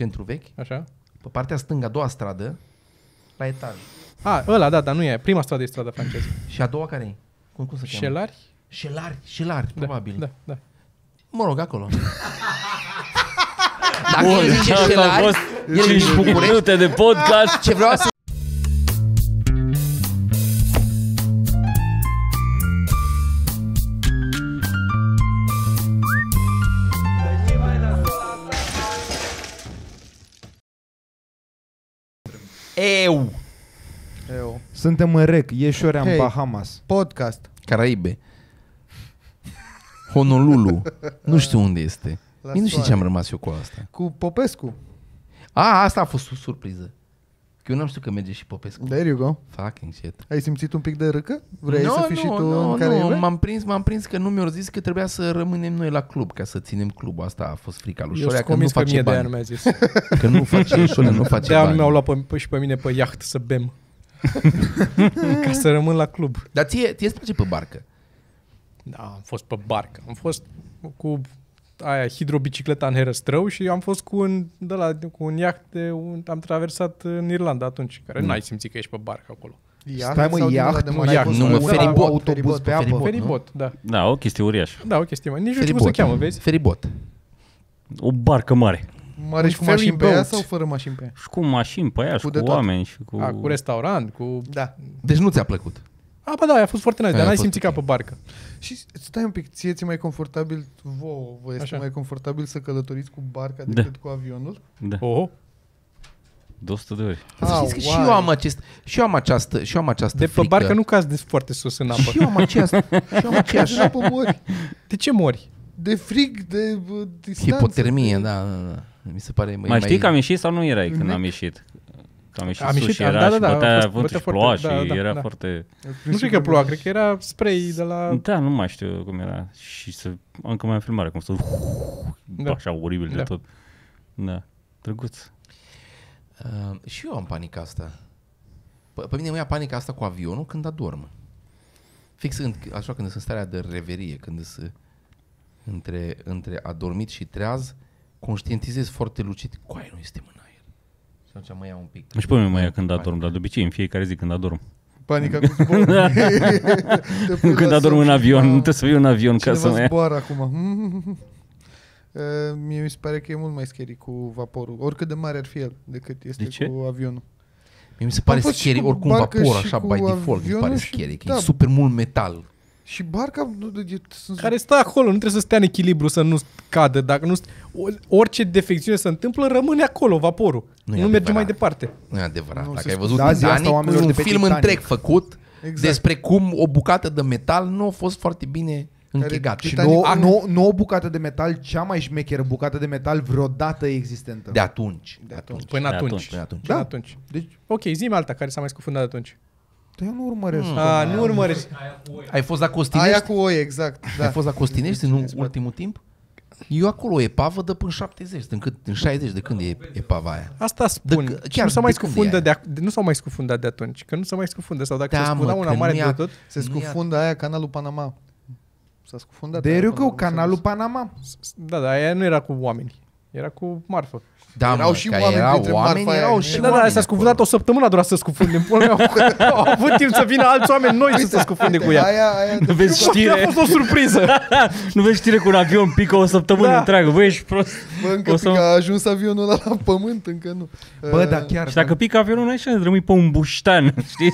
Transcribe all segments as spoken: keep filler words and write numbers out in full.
centru vechi. Așa. Pe partea stângă, a doua stradă, la etaj. A, ăla, da, dar nu e. Prima stradă e strada franceză. Și a doua care e? Cum, cum se cheamă? Șelari? Șelari, Șelari, Da, probabil. Da, da. Mă rog, acolo. Dacă el zice Șelari, el e din București. Minute de podcast. Ce vreau să... Eu. Eu. Suntem în rec, Ieșorea în Hei. Bahamas. Podcast. Caraibe. Honolulu. Nu știu unde este. La Nici nu știu soare. ce am rămas eu cu asta. Cu Popescu. A, asta a fost o surpriză. Că eu n-am știut că merge și Popescu. There you go. Fucking shit. Ai simțit un pic de râcă? Vrei no, să fii no, și tu no, în Caraibe? Nu, m-am prins, m-am prins că nu mi-au zis că trebuia să rămânem noi la club, ca să ținem clubul. Asta a fost frica lui Eu Șorea, sunt că nu convins că face mie de aia nu bani. mi-a zis. Că nu face, Șorea nu face De aia nu bani. mi-au luat pe, pe, și pe mine pe iaht să bem. Ca să rămân la club. Dar ție, ție îți place pe barcă. Da, am fost pe barcă. Am fost cu aia hidrobicicleta în Herăstrău și am fost cu un, de la, cu un iaht de un, am traversat în Irlanda atunci, care Mm. n-ai simțit că ești pe barcă acolo. Iaht Stai, mă, sau din iaht? ăla de Nu, mare? iaht, Ai nu, fost mă, cu feribot, autobuz pe apă. feribot, Feribot, da. Da, o chestie uriașă. Da, o chestie mai. Nici nu știu cum se cheamă, vezi? Feribot. O barcă mare. Mare și Un cu mașini pe ea ferryboat. sau fără mașini pe ea? Și cu mașini pe aia, și Cu cu de toate. oameni și cu... A, cu restaurant, cu... Da. Deci nu ți-a plăcut. A, bă, da, a fost foarte nice, Aia dar a n-ai fost simțit ok. ca pe barcă. Și stai un pic, ție ți mai confortabil, vouă, vă este Așa. mai confortabil să călătoriți cu barca Da. decât cu avionul? Da, Oho. de o sută de ori. Să Au, știți că și uai. eu am acest, și eu am această, și eu am această De pe frică. barcă nu cazi de foarte sus în apă. Și eu am această, și eu am aceeași De apă mori. De ce mori? De frig, de uh, distanță. hipotermie, de... da, da, da. Mi se pare mai, Mai știi că am ieșit sau nu erai când Nec. am ieșit? Că am ieșit Am sus ieșit, și am- era da, da, și da, a bătea fost- vântul bătea și ploua foarte- și da, da, era da. foarte... Nu știu că ploua, cred că era spray de la... Da, nu mai știu cum era. Și să... încă mai am filmare, cum să... Da. Așa oribil de Da. tot. Da, drăguț. Uh, și eu am panica asta. Pe, pe mine mă ia panica asta cu avionul când adorm. Fix în, așa când sunt în starea de reverie, când sunt între, între adormit și treaz, conștientizez foarte lucid. Coaie, noi suntem în aer. Și atunci mă ia un pic. Și pe mine mă ia când adorm, dar de obicei în fiecare zi când adorm. Panica cu zbor. Te pui Când la adorm somn în și, avion, mamă, nu trebuie să fiu în avion ca să cineva mă ia. zboară acum. Uh, mie mi se pare că e mult mai scary cu vaporul. Oricât de mare ar fi el decât este De ce? cu avionul. Mie mi se pare Am fost și scary, cu oricum barcă vapor, și așa, cu by default, mi se avionul pare și- scary, că da. e super mult metal. Și barca... nu, e- sunt- Care stă acolo, nu trebuie să stea în echilibru, să nu cadă. Dacă nu, orice defecțiune se întâmplă, rămâne acolo vaporul. Nu Nu, e nu merge adevărat. mai departe. Nu e adevărat. Nu Dacă se ai spune. văzut Da, zi asta Titanic, oamenilor un de pe film Titanic. întreg făcut Exact. despre cum o bucată de metal nu a fost foarte bine închegat. Care- Și Titanic- nu, nu, nu o bucată de metal, cea mai șmecheră bucată de metal vreodată existentă. De atunci. De atunci. Până De atunci. atunci. Până atunci. Până Da. atunci. Deci, Ok, zi-mi alta care s-a mai scufundat de atunci. dar eu nu urmăresc. Mm. A, nu urmărești. Ai fost la Costinești? Aia cu oi, exact. Da. Ai fost la Costinești în ultimul timp? Eu acolo o epavă de până șaptezeci, în, cât, în șaizeci, de când e epava aia? Asta spun. De- De, chiar nu s-a mai de când scufundă e de, ac- de, nu s-au mai scufundat de atunci. Că nu s-a mai scufundă. Sau dacă Da, se mă, scufunda una că mare nu ia- de tot. Se Nu scufundă aia canalul Panama. S-a scufundat. De aia eu până la că urmă s-a canalul dus. Panama. Da, dar aia nu era cu oameni. Era cu marfă. Da, Erau mă, și că oameni erau printre oameni, marfa erau aia. și Da, da, oameni s-a scufundat acolo. o săptămână, a durat să scufunde. În pula mea. Au avut timp să vină alți oameni noi să se scufunde cu ea. Aia, aia, Nu vezi A știre? fost o surpriză. Nu vezi știre cu un avion pică o săptămână Da. întreagă. Băi, ești prost. bă, încă O să- pică, a ajuns avionul ăla la pământ, încă nu. Bă, Uh, dar chiar... Și dacă pică avionul, n-ai șans, rămâi pe un buștan, știi?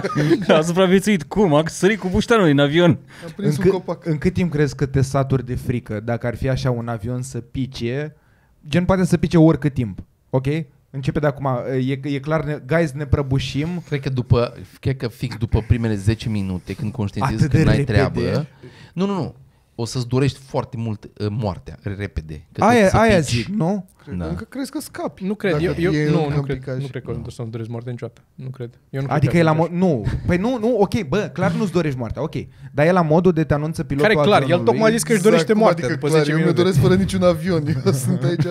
A supraviețuit cum? A sărit cu buștanul din avion. A prins În, un cât, copac. în cât timp crezi că te saturi de frică dacă ar fi așa un avion să pice? Gen poate să pice oricât timp, ok? Începe de acum, e, e clar, ne, guys, ne prăbușim. Cred că după, cred că fix după primele zece minute, când conștientizezi Atât că de n-ai repede? treabă, nu, nu, nu, o să-ți dorești foarte mult uh, moartea, repede. Că Aia, tot să aia pici. zic, nu? Da. Încă crezi că scapi. Nu cred. Dacă Eu, eu, e nu, în nu, cred, picaj. nu cred că o să-mi doresc moarte niciodată. Nu cred. Eu nu cred Adică că e la aș- mod... Nu, păi nu, nu, ok, bă, clar nu-ți dorești moartea, ok. Dar e la modul de te anunță pilotul Care clar? El avionului. tocmai a zis că își Exact, dorește cum moartea adică după clar, zece eu mi-o minute. doresc fără niciun avion. Eu sunt aici.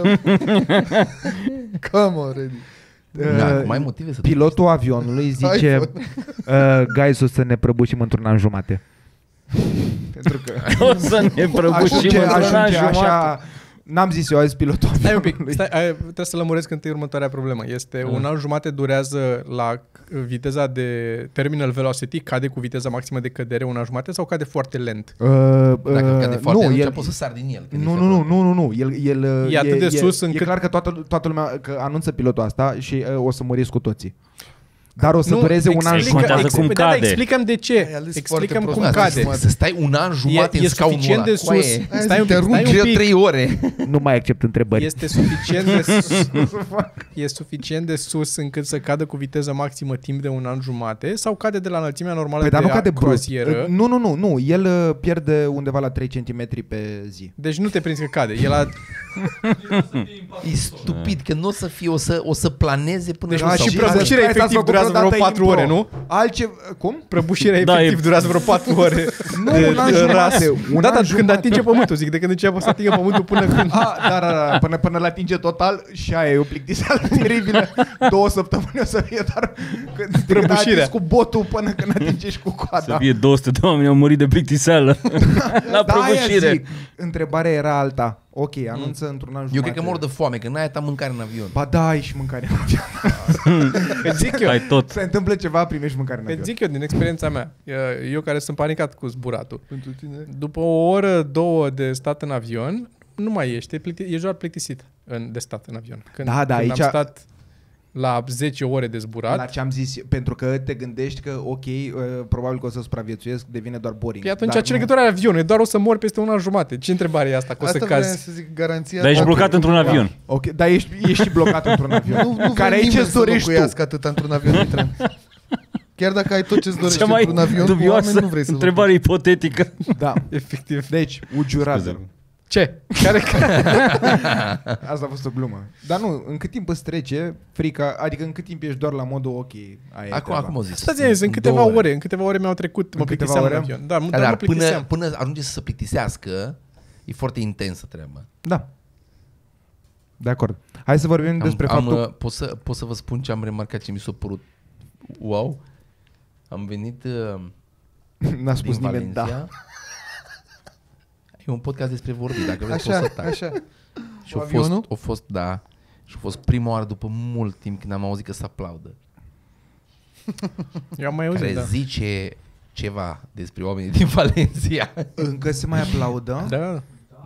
Come on, ready. Da, Uh, cu mai motive să Pilotul avionului zice uh, guys, o să ne prăbușim într-un an jumate. Pentru că O să ne prăbușim ajunge, într-un an ajunge jumătate. așa N-am zis eu, a zis pilotul Stai un pic, avionului. stai, ai, trebuie să lămuresc întâi următoarea problemă. Este un an jumate durează la viteza de terminal velocity, cade cu viteza maximă de cădere un an jumate sau cade foarte lent? Uh, uh, Dacă cade foarte nu, lent, el, poți să sari din el. când nu, este nu, nu, acolo. nu, nu, nu, el, el E atât de sus e, încât- E clar că toată, toată lumea, că anunță pilotul asta și uh, o să muriți cu toții. Dar o să Nu, dureze un an explică- jumătate. Contează cum da, da, cade. explicăm de ce. Ai ales Explicăm foarte cum prost. cade. Să, să stai un an jumate E, în e scaunul suficient ăla. de Coaie, sus. Hai Stai să un te pic, stai Cred un eu pic. trei ore. Nu mai accept întrebări. Este suficient de sus, e suficient de sus încât să cadă cu viteză maximă timp de un an jumate sau cade de la înălțimea normală Păi, dar de nu cade brusc. croazieră? Nu, nu, nu, nu. El uh, pierde undeva la trei centimetri pe zi. Deci nu te prinzi că cade. El a... E stupid, că nu o să fie, o să, o să planeze până Deci la și sau- prăbușirea Hai, efectiv ați durează făcut vreo vreodată patru impro. ore, nu? Altceva... Cum? Prăbușirea Da, efectiv e- durează vreo patru ore. Nu, un an jumate. Un Da, an da, când jumate. atinge pământul, zic, de când începe să atingă pământul până când... A, da, da, da, până, până la atinge total și aia e o plictiseală teribilă. Două săptămâni o să fie, dar când, de când Prăbușirea. atingi cu botul până când atingi și cu Să coada. fie două sute de oameni au murit de plictiseală la Da, aia prăbușire. zic. Întrebarea era alta. Ok, anunță mm. într-un an jumate. Eu cred că mor de foame, că n-ai ta mâncare în avion. Ba da, ai și mâncare în avion. Îți zic eu, Ai tot. Se întâmplă ceva, primești mâncare în îți avion. zic eu din experiența mea, eu care sunt panicat cu zburatul, Pentru tine. după o oră, două de stat în avion, nu mai ești, e, plicti, e doar plictisit în, de stat în avion. Când, Da, da, când aici- am stat la zece ore de zburat, La ce am zis, pentru că te gândești că, ok, uh, probabil că o să supraviețuiesc, devine doar boring. păi atunci Dar ce nu. legătură are avionul? E doar o să mor peste un an jumate. Ce întrebare e asta? Că o să Asta vreau cazi? să zic, garanția... Dar ești dacă- blocat într-un avion. Ok, dar ești, ești și blocat într-un avion. Nu, nu care vrea aici nimeni îți să dorești tu. locuiască atât într-un avion, Mitran. Chiar dacă ai tot ce-ți dorești Cea mai într-un avion cu oameni, dubioasă nu vrei să întrebare ipotetică. Da. Efectiv. Deci, would you rather. Ce? Care? Asta a fost o glumă. Dar nu, în cât timp îți trece frica, adică în cât timp ești doar la modul ok, aia e Acum, treaba. acum o zis. Asta zi, în câteva două ore. În câteva ore mi-au trecut, mă În câteva plictiseam în ore? avion. Da, Da, dar dar mă până, plictiseam. până ajunge să se plictisească, e foarte intensă treaba. Da. De acord. Hai să vorbim despre am, faptul... am, uh, pot, să, pot să vă spun ce am remarcat, ce mi s-a părut wow. Am venit uh, N-a spus din nimeni, Valencia. da. E un podcast despre vorbi, dacă vreți Așa, pot să tac. așa. Și a Cu fost, avionul? a fost, da, și a fost prima oară după mult timp când am auzit că se aplaudă. Eu am mai auzit, Care da. zice ceva despre oamenii din Valencia. Încă se mai aplaudă? Da.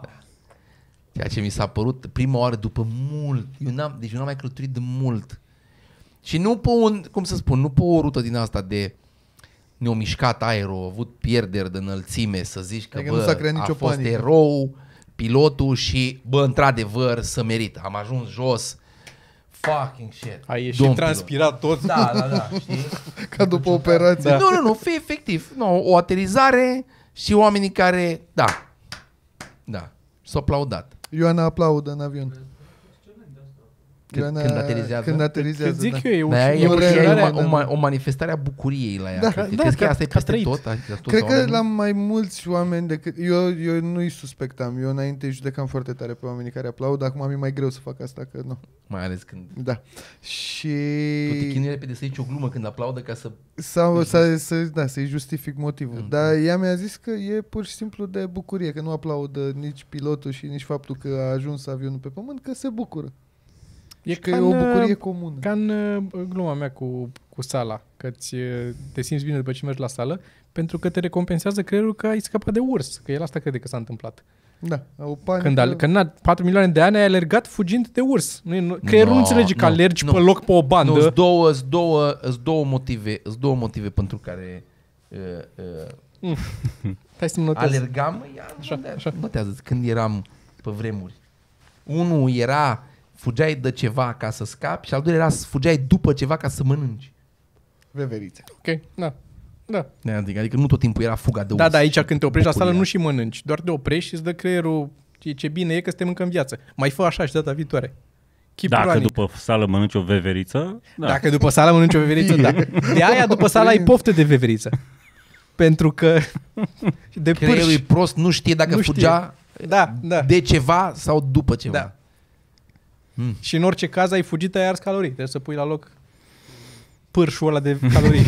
Ceea ce mi s-a părut prima oară după mult. Eu n-am, deci eu n-am mai călătorit de mult. Și nu pe un, cum să spun, nu pe o rută din asta de ne-a mișcat aerul, a avut pierderi de înălțime, să zici că, Adică bă, nu s-a creat a nicio fost panică. erou pilotul și, bă, într-adevăr, să merită. Am ajuns jos. Fucking shit. Ai ieșit Domn transpirat tot. pilot. Da, da, da, știi? Ca după operație. Da. Nu, nu, nu, fie efectiv. Nu, o aterizare și oamenii care, da, da, s-au aplaudat. Ioana aplaudă în avion. Când- când aterizează? Când aterizează, Îți zic da. eu, e, Da, uș- e, e o, e ușurarea. o, o, ma- o manifestare a bucuriei la ea. Da, Crezi da, crezi că ca- asta e ca peste trăit. tot? Adică toți Cred că oamenii? la mai mulți oameni decât... Eu, eu nu-i suspectam. Eu înainte judecam foarte tare pe oamenii care aplaudă. Acum mi-e mai greu să fac asta, că nu. Mai ales când Da. Și... tu te chinui repede să iei o glumă când aplaudă ca să... Sau să, să, da, să-i justific motivul. Mm. Dar ea mi-a zis că e pur și simplu de bucurie, că nu aplaudă nici pilotul și nici faptul că a ajuns avionul pe pământ, că se bucură. E Și că ca e o în, bucurie comună. Ca în uh, gluma mea cu, cu sala, că ți, uh, te simți bine după ce mergi la sală, pentru că te recompensează creierul că ai scăpat de urs, că el asta crede că s-a întâmplat. Da, o panică. Când, al, când na, patru milioane de ani ai alergat fugind de urs. Nu, e- nu, creierul No, nu înțelege că nu, alergi nu. pe loc pe o bandă. Nu, sunt două, sunt două, sunt două motive, sunt două motive pentru care uh, uh, Hai să-mi notez. alergam, ia, Așa, notează, așa. notează, când eram pe vremuri. Unul era, fugeai de ceva ca să scapi și al doilea era, fugeai după ceva ca să mănânci. Veverițe. Ok, da. Da. Adică, adică nu tot timpul era fuga de Da, urs. da, aici când te oprești la sală Bucuria. nu și mănânci, doar te oprești și îți dă creierul ce, ce bine e că suntem încă în viață. Mai fă așa și data viitoare. Keep Dacă running. după sală mănânci o veveriță, da. Dacă după sală mănânci o veveriță, da. De aia după sală ai poftă de veveriță. Pentru că de Creierul e pârși. prost, nu știe dacă Nu fugea Da, da. de ceva sau după ceva. Da. Mm. Și în orice caz ai fugit, ai ars calorii. Trebuie să pui la loc pârșul ăla de calorii.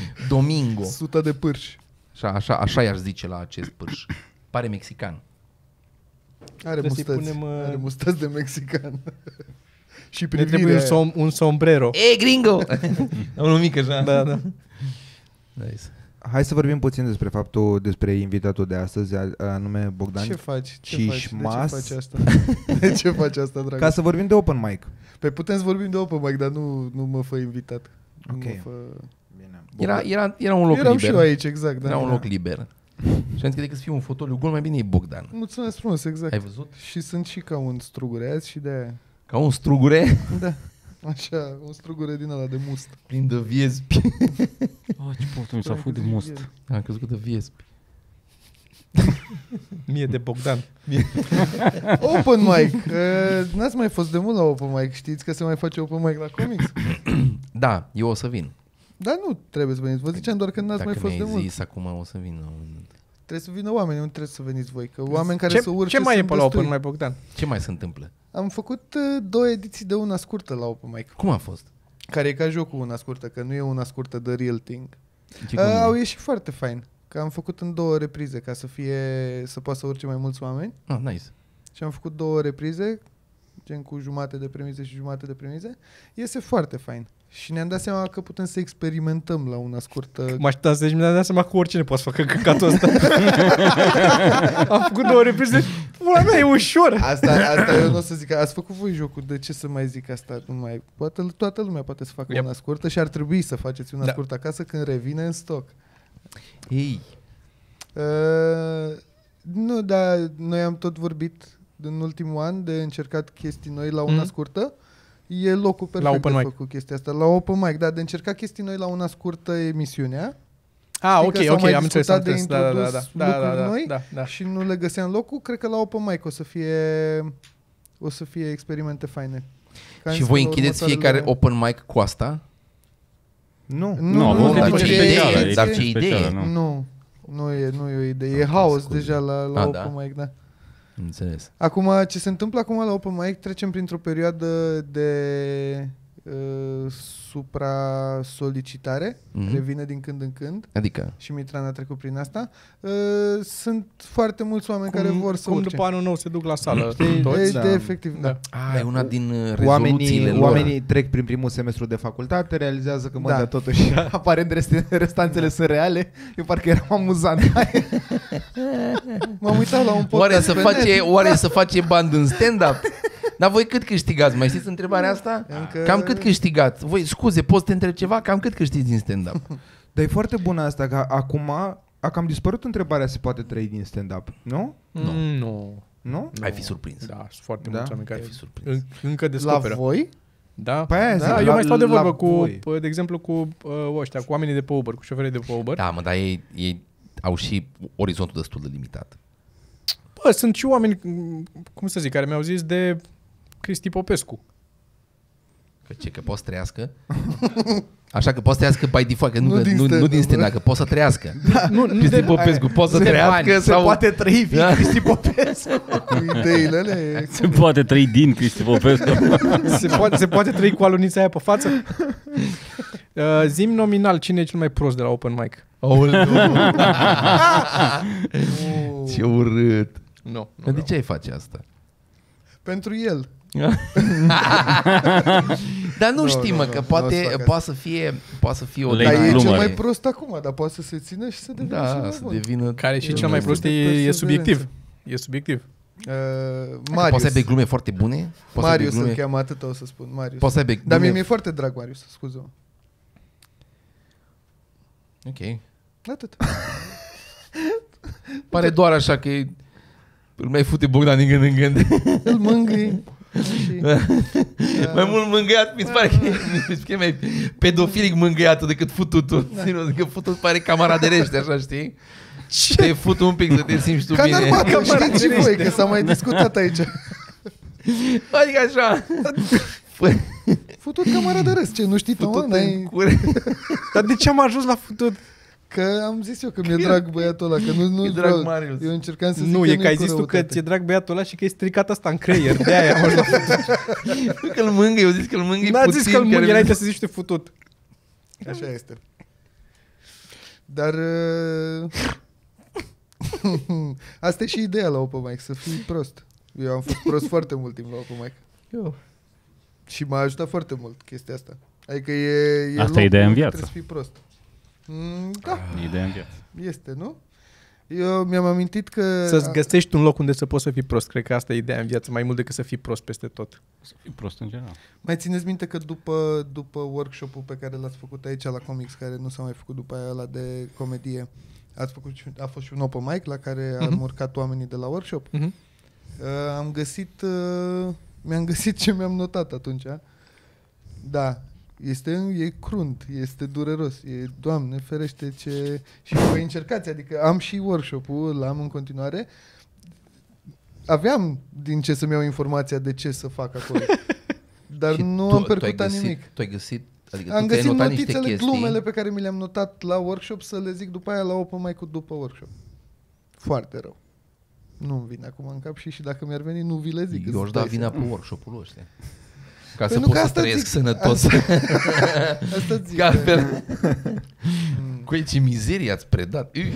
Domingo. Sută de pârși. Așa, așa, așa i-aș zice la acest pârș. Pare mexican. Are Trebuie să-i mustați, punem, uh, are mustați de mexican. Și Ne trebuie un, privirea aia. som, un sombrero. E, gringo! Unul mic așa. Da, da. Nice. Hai să vorbim puțin despre faptul, despre invitatul de astăzi, a- anume Bogdan. Ce faci? Ce Cișmas. faci? De ce faci asta? De ce faci asta, dragă? Ca să vorbim de open mic. Păi putem să vorbim de open mic, dar nu, nu mă fă invitat. Nu Ok. mă fă... Bine. Era, era, era un loc Eram liber. și eu aici, exact. Da, Era un da. loc liber. Și am zis că decât să fiu un fotoliu gol, mai bine e Bogdan. Mulțumesc frumos, exact. Ai văzut? Și sunt și ca un strugure azi și de aia. Ca un strugure Da. Așa, un strugure din ăla de must. plin de viespi. Oh, ce poftă, mi s-a făcut de must. Am crezut că de viespi. Mie de Bogdan. Open mic. Uh, n-ați mai fost de mult la open mic. Știți că se mai face open mic la comics? Da, eu o să vin. Dar nu trebuie să veniți. Vă ziceam doar că n-ați Dacă mai fost de mi-ai mult. zis acum o să vin. la un moment dat. Trebuie să vină oameni, nu trebuie să veniți voi. Că oameni care ce, să urce ce mai e sunt pe la destui. Open mai Bogdan? Ce mai se întâmplă? Am făcut uh, două ediții de una scurtă la open mic. Cum a fost? Care e ca jocul una scurtă, că nu e una scurtă de real thing. Ce Uh, cum e? au ieșit foarte fain. Că am făcut în două reprize ca să fie să poată să urce mai mulți oameni. Ah, nice. Și am făcut două reprize, gen cu jumate de premize și jumate de premize. Iese foarte fain. Și ne-am dat seama că putem să experimentăm la una scurtă. Mă așteptam să zici, mi-am dat seama că oricine poate să facă căcatul ăsta. Am făcut două reprize. Pula mea, e ușor. Asta, asta eu nu o să zic. Ați făcut voi jocul, de ce să mai zic asta? Nu mai, poate, toată lumea poate să facă Yep. una scurtă și ar trebui să faceți una Da. scurtă acasă când revine în stoc. Ei, Uh, nu, dar noi am tot vorbit în ultimul an de încercat chestii noi la una Mhm. scurtă. E locul perfect open de mic. făcut chestia asta. La open mic, da, de încercat chestii noi la una scurtă emisiunea. Ah, Știi ok, că s-au ok, mai am înțeles, discutat am de înțeles. Da, da, da, introdus da, da, da, lucruri da, noi? da, da. Și nu le găseam locul, cred că la open mic o să fie o să fie experimente faine. Că am și zis voi că la închideți următoarele- fiecare open mic cu asta? Nu. Nu, Nu, a nu, fost dar ediție ce idee, specială, dar ediție ce idee. specială, nu. Nu, nu e, nu e o idee. E Ok, haos scuze. deja la, la Ah, open da? mic, da. Înțeles. Acum, ce se întâmplă acum la open mic, trecem printr-o perioadă de uh, supra-solicitare, Mhm. revine din când în când, Adică, și Mitran a trecut prin asta. Uh, sunt foarte mulți oameni Cum, care vor să cum urce. după anul nou se duc la sală Știi, toți. de, da. de efectiv, da. Da. a, e una din uh, rezoluțiile Oamenii, lor. oamenii trec prin primul semestru de facultate, realizează că mă, Da. da. totuși aparent rest- restanțele sunt reale. Eu parcă eram amuzant. M-am uitat la un podcast Oare să pe face, net. oare să face band în stand-up? Dar voi cât câștigați? Mai știți întrebarea asta? Încă- Cam cât câștigați? Voi, scuze, poți să te întreb ceva? Cam cât câștiți din stand-up? Dar e foarte bună asta, că acum a cam dispărut întrebarea se poate trăi din stand-up, nu? Nu. Mm, Nu. Nu? Ai fi surprins. Da, sunt foarte Da? mulți oameni care Ai fi surprins. în, încă La descoperă. voi? Da. Păi aia Da, zic, eu la- mai stau de la vorbă cu, voi. p- de exemplu, cu uh, ăștia, cu oamenii de pe Uber, cu șoferii de pe Uber. Da, mă, dar ei, ei au și orizontul destul de limitat. Bă, sunt și oameni, m, cum să zic, care mi-au zis de Cristi Popescu. Că ce, că poți să trăiască? Așa că poți să trăiască by default, că nu, Nu că, din nu, nu stand-up, din stand bă. că poți să trăiască. Nu, nu Cristi de, Popescu, poți să Se trăiască poate- sau... Se poate trăi fiind Da. Cristi Popescu. Cu ideile alea? Se poate trăi din Cristi Popescu. se, poate, se poate trăi cu alunița aia pe față? Uh, zim nominal, cine e cel mai prost de la open mic? Ce urât. Nu. nu Dar de vreau. ce ai face asta? Pentru el. Dar nu Nu, știm, nu, mă, nu, că nu poate, o să fac poate să fie, poate să fie o Late Dar e glumă. cel glumă. mai prost acum, dar poate să se țină și să devină Da, cel mai să bun. devină... Care și Eu cel mai nu prost e, sunt de e perseverență. subiectiv. E subiectiv. Uh, Poți Marius. să aibă glume foarte bune? Poți Marius să îl aibă glume... cheamă, atât o să spun, Marius. Poți să aibă Dar mie glume... mi-e foarte drag Marius, scuze-mă. Ok. Atât. Pare doar așa că e... îl mai fute Bogdan din gând în gând. Îl mângâi. Și, Mai mult mângâiat, mi se pare că e, mi se pare mai pedofilic mângâiatul decât fututul. Da. Că futut pare camaraderește, așa, știi? Te fut un pic să te simți tu ca în bine. armată, știți și voi, că s-a mai discutat aici. Adică așa. Futut camaraderesc, ce, nu știi tu, mă? Futut în N-ai... cur. Dar de ce am ajuns la futut? Că am zis eu că mi-e drag băiatul ăla, că nu, nu E drag vreau. Marius. Eu încercam să zic Nu, că e nu că ai cu zis tu că răutate. ți-e drag băiatul ăla și că e stricat asta în creier. De aia am ajuns la futut. Că îl mângâi, eu zic că îl mângâi N-a puțin. zis că îl care mângâi mi- înainte să zici tu futut. Așa este. Dar uh, asta e și ideea la open mic, să fii prost. Eu am fost prost foarte mult timp la open mic. Eu. Și m-a ajutat foarte mult chestia asta. Adică e, e Asta e ideea în viață. Trebuie să fii prost. Mm, da, Ideea în viață. este, nu? Eu mi-am amintit că... Să-ți găsești un loc unde să poți să fii prost. Cred că asta e ideea în viață, mai mult decât să fii prost peste tot. Să fii prost în general. Mai țineți minte că după, după workshop-ul pe care l-ați făcut aici la Comics, care nu s-a mai făcut după aia ăla de comedie, ați făcut și, a fost și un open mic la care Mhm. am urcat oamenii de la workshop? Mhm. Uh, am găsit, uh, mi-am găsit ce mi-am notat atunci. Da, este, e crunt, este dureros, e, Doamne ferește ce... Și voi încercați, adică am și workshop-ul, l-am în continuare. Aveam din ce să-mi iau informația de ce să fac acolo. Dar Și nu tu- am tu ai percutat găsit- nimic. Tu ai găsit, adică Am tu ți-ai găsit notat niște notițele, chestii. glumele pe care mi le-am notat la workshop să le zic după aia la open mic-ul după workshop. Foarte rău. Nu-mi vine acum în cap și, și dacă mi-ar veni, nu vi le zic. Eu aș da Stai vina să- pe workshop-ul ăsta. Ca Păi să nu, pot că să asta trăiesc zic. sănătos. Asta zic. Că altfel, Mm, cu ce mizerie ați predat. Ui.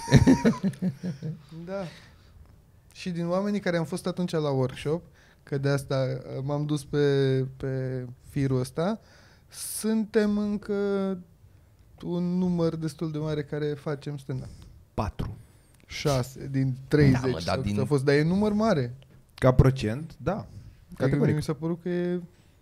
Da. Și din oamenii care am fost atunci la workshop, că de asta uh, m-am dus pe, pe firul ăsta, suntem încă un număr destul de mare care facem stand-up. patru. șase din treizeci. Da, mă, dar sau cât din- a fost, dar e număr mare. Ca procent, da. Adică Categoric. mi s-a părut că e...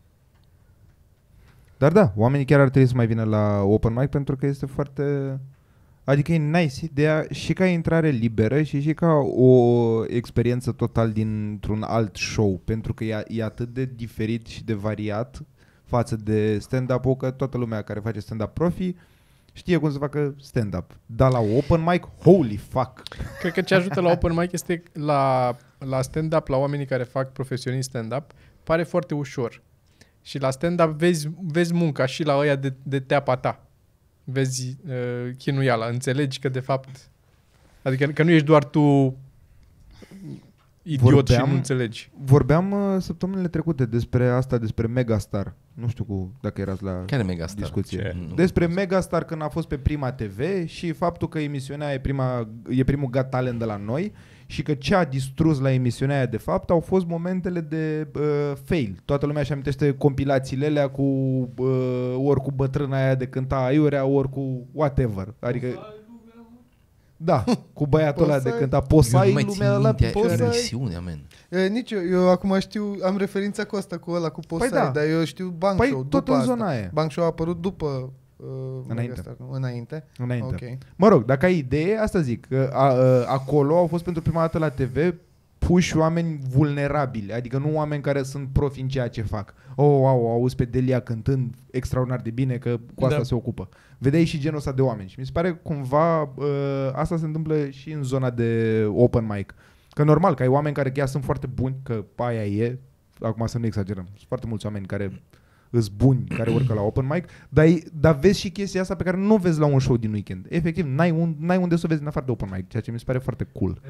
Dar da, oamenii chiar ar trebui să mai vină la open mic pentru că este foarte... Adică e nice ideea și ca intrare liberă și și ca o experiență total dintr-un alt show, pentru că e, e atât de diferit și de variat față de stand-up-ul, că toată lumea care face stand-up profi știe cum să facă stand-up. Dar la open mic, holy fuck! Cred că ce ajută la open mic este la, la stand-up, la oamenii care fac profesionist stand-up, pare foarte ușor. Și la stand-up vezi, vezi munca și la ăia de, de teapa ta. Vezi uh, chinuiala, înțelegi că de fapt... Adică că nu ești doar tu idiot Vorbeam- și nu înțelegi. Vorbeam uh, săptămânile trecute despre asta, despre Megastar. Nu știu cu, dacă erați la Care Megastar? discuție. Ce? Nu. Despre Megastar când a fost pe Prima T V și faptul că emisiunea e, prima, e primul Got Talent de la noi și că ce a distrus la emisiunea aia de fapt au fost momentele de uh, fail. Toată lumea își amintește compilațiile alea cu uh, ori cu bătrâna aia de cânta aiurea, ori cu whatever. Adică da, cu băiatul ăla de Posai. cânta Eu nu Posai, mai lumea țin la minte Posai. emisiunea, man. E, nici eu, eu acum știu, am referința cu asta, cu ăla, cu Posai, Păi da. dar eu știu Bank Păi Show, tot după în asta. zona aia. Bank Show a apărut după uh, Înainte. Megastar, nu? Înainte. Înainte. Ok. Mă rog, dacă ai idee, asta zic. că A, a, acolo au fost pentru prima dată la T V puși oameni vulnerabili, adică nu oameni care sunt profi în ceea ce fac. Oh, wow, auzi pe Delia cântând extraordinar de bine că cu asta Da. se ocupă. Vedeai și genul ăsta de oameni și mi se pare cumva uh, asta se întâmplă și în zona de open mic. Că normal, că ai oameni care chiar sunt foarte buni, că aia e, acum să nu exagerăm, sunt foarte mulți oameni care îs buni, care urcă la open mic, dar, dar vezi și chestia asta pe care nu o vezi la un show din weekend. Efectiv, n-ai, un, n-ai unde să o vezi în afară de open mic, ceea ce mi se pare foarte cool.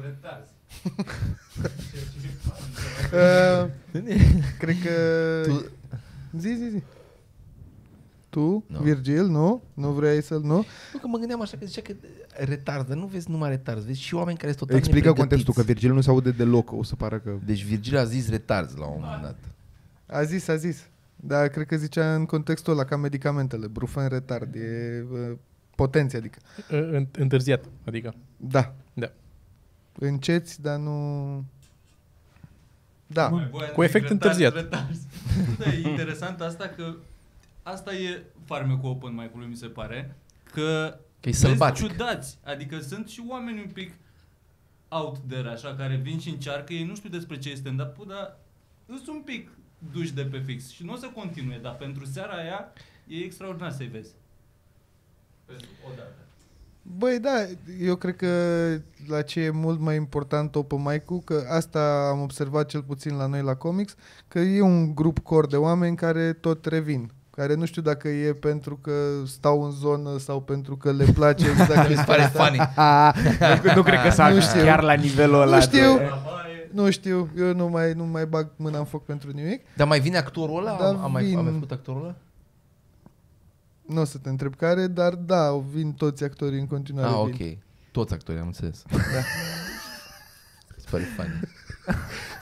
Uh, cred că... Tu- Zi, zi, zi. Tu, Nu. Virgil, nu? Nu vrei să-l, nu? Nu, că mă gândeam așa că zicea că retard, dar nu vezi numai retard, vezi și oameni care sunt total Explică nepregătiți. contextul, că Virgil nu se aude deloc, o să pară că... Deci Virgil a zis retarzi la un moment dat. A zis, a zis. Dar cred că zicea în contextul ăla ca medicamentele, brufen retard, e uh, potenție, adică. În- Întârziat, adică. Da. Da. Înceți, dar nu... Da. Mai voia Cu de efect retarzi, întârziat. retarzi. Da, e interesant asta că asta e farmecul open mic-ului, mi se pare, că Că e vezi sălbatic. ciudați, adică sunt și oameni un pic out there, așa, care vin și încearcă, ei nu știu despre ce este stand-up, dar sunt un pic duși de pe fix și nu o să continue, dar pentru seara aia e extraordinar să-i vezi. Pentru o dată. Băi, da, eu cred că la ce e mult mai important open mic-ul, că asta am observat cel puțin la noi la Comics, că e un grup core de oameni care tot revin. Care nu știu dacă e pentru că stau în zonă sau pentru că le place exact Mi se pare asta. funny. nu, nu cred că s-a Nu ajuns știu. chiar la nivelul ăla. Nu știu. de- Nu știu, eu nu mai, nu mai bag mâna în foc pentru nimic. Dar mai vine actorul ăla? Da, am, am, mai, vin. am mai făcut actorul ăla? Nu o să te întreb care, dar da, vin toți actorii în continuare. Ah, vin. ok. Toți actorii, am înțeles. Da. Mi se pare funny.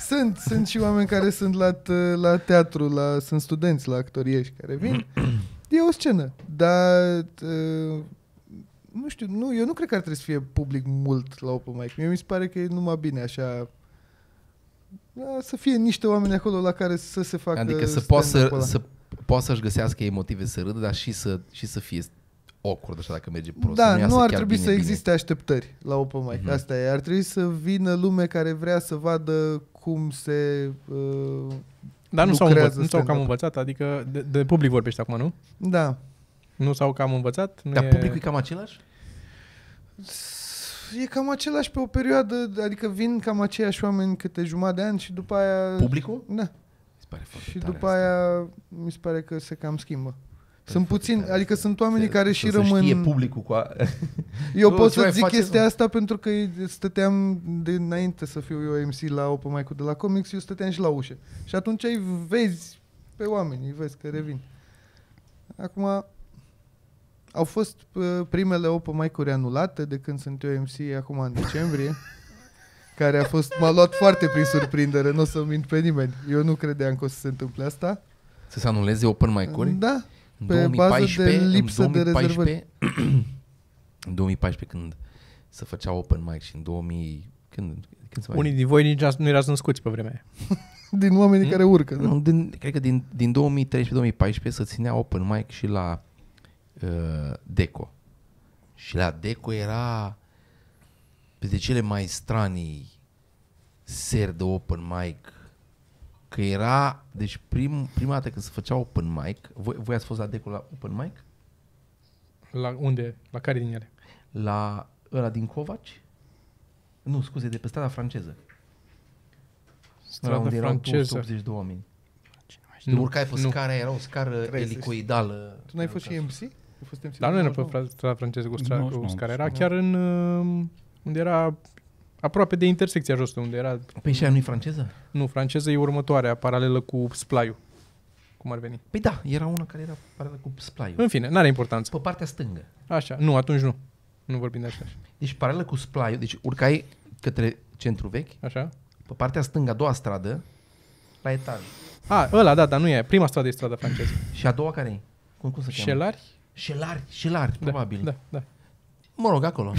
Sunt, sunt și oameni care sunt la, t- la teatru, la, sunt studenți la actoriești care vin. E o scenă, dar uh, nu știu, nu, eu nu cred că ar trebui să fie public mult la open mic. Mie mi se pare că e numai bine așa, da, să fie niște oameni acolo la care să se facă Adică să poată să, stand-up-ul ăla. să, poată să-și găsească ei motive să râdă, dar și să, și să fie awkward așa dacă merge prost. Da, să nu, iasă ar chiar trebui bine, să bine. existe așteptări la open mic. Mhm. Asta e. Ar trebui să vină lume care vrea să vadă cum se uh, Dar nu s-au, lucrează învăț- nu s-au cam stand-up. învățat, adică de, de public vorbești acum, nu? Da. Nu s-au cam învățat? Nu Dar e... publicul e cam același? E cam același pe o perioadă, adică vin cam aceiași oameni câte jumătate de ani și după aia... Publicul? Da. Mi se pare foarte Și tare după asta. aia mi se pare că se cam schimbă. Sunt foarte puțini, tare. adică sunt oamenii Se- care să- și să rămân... știe publicul cu a... Eu Bă, pot ce să mai zic faceți, chestia mă? asta pentru că stăteam dinainte să fiu eu M C la open mic-ul de la Comics, eu stăteam și la ușă. Și atunci îi vezi pe oameni, îi vezi că revin. Acum au fost uh, primele open mic-uri anulate de când sunt eu M C acum în decembrie, care a fost, m-a luat foarte prin surprindere, nu o să mint pe nimeni. Eu nu credeam că o să se întâmple asta. Să se anuleze open mic-uri? Da, În pe bază de lipsă de în două mii paisprezece, în două mii paisprezece când se făcea open mic și în două mii... Când, când se mai... Unii din voi nici nu erați născuți pe vremea aia. din oamenii Hmm? care urcă. Da? Nu, din, cred că din, din două mii treisprezece două mii paisprezece se ținea open mic și la uh, Deco. Și la Deco era de cele mai stranii seri de open mic. Că era, deci prim, prima dată când se făcea open mic, voi, voi ați fost la Deco la open mic? La unde? La care din ele? La ăla din Covaci? Nu, scuze, de pe strada franceză. Ăla Strada unde erau două franceză. sute optzeci de oameni. Nu, Nu, urcai pe nu. scară, era o scară Trebuie să elicoidală. Tu n-ai fost și M C? Ai fost M C? Dar nu era pe nouăzeci și nouă? fra- strada franceză cu, stra- nouăzeci și cu nouă. scara. Era chiar în... uh, unde era... Aproape de intersecția jos, unde era... Păi și aia nu-i franceză? Nu, franceză e următoarea, paralelă cu Splaiu. Cum ar veni. Păi da, era una care era paralelă cu Splaiul. În fine, n-are importanță. Pe partea stângă. Așa. Nu, atunci nu. Nu vorbim de așa. Deci paralelă cu Splaiul, deci urcai către centru vechi, Așa? pe partea stângă, a doua stradă, la etaj. A, ăla, da, dar nu e. Prima stradă e strada franceză. Și a doua care e? Cum, cum se cheamă? Șelari? Șelari, Șelari, Da, probabil. Da, da. Mă rog, acolo.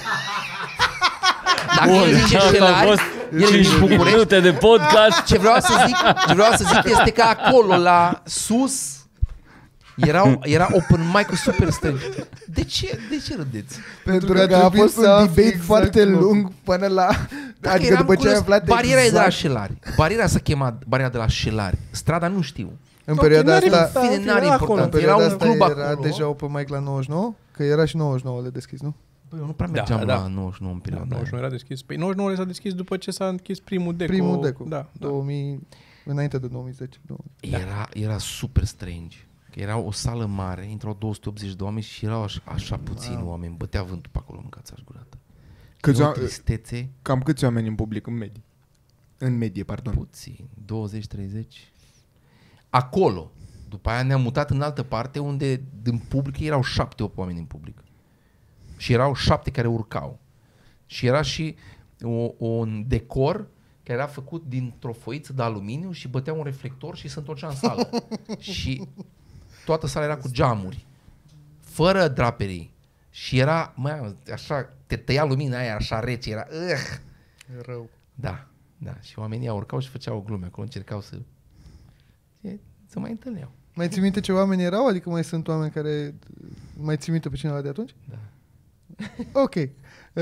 Dacă el zice Șelari, el e din București. minute de podcast. Ce vreau să zic, ce vreau să zic este că acolo, la sus, erau, era open mic-ul super strâng. De ce, de ce râdeți? Pentru că a că a trebuit fost să un afli debate exact foarte locul. lung până la... Dacă adică eram după ce ai curios, aflat bariera e de la exact... Șelari. Bariera se chema bariera de la Șelari. Strada nu știu. În Ok, perioada n-are asta... În fine, n-are era acolo, În important. Era perioada un asta club era acolo. deja open mic la nouăzeci și nouă? Că era și nouăzeci și nouă le deschis, nu? Băi, eu nu prea Da, mergeam da. la nouăzeci și nouă în Da, perioada nouăzeci și nouă aia. era deschis. Păi nouăzeci și nouă s-a deschis după ce s-a închis primul deco. Primul deco. Da, da. două mii, înainte de două mii zece. două mii. Era, era super strange. Că era o sală mare, intrau două sute optzeci de oameni și erau așa, așa puțini oameni. Bătea vântul pe acolo, mâncați aș gurată. Câți E o oam- tristețe, Cam câți oameni în public în medie? În medie, pardon. puțin, douăzeci treizeci. Acolo. După aia ne-am mutat în altă parte unde din public erau șapte, opt oameni în public. Și erau șapte care urcau. Și era și o, un decor care era făcut dintr-o foiță de aluminiu și bătea un reflector și se întorcea în sală. Și toată sala era cu geamuri, fără draperii. Și era, mai așa, te tăia lumina aia așa rece, era, uh, E rău. da, da. Și oamenii au urcau și făceau glume acolo, încercau să, să mai întâlneau. Mai ții minte ce oameni erau? Adică mai sunt oameni care... Mai ții minte pe cineva de atunci? Da. Ok. Uh,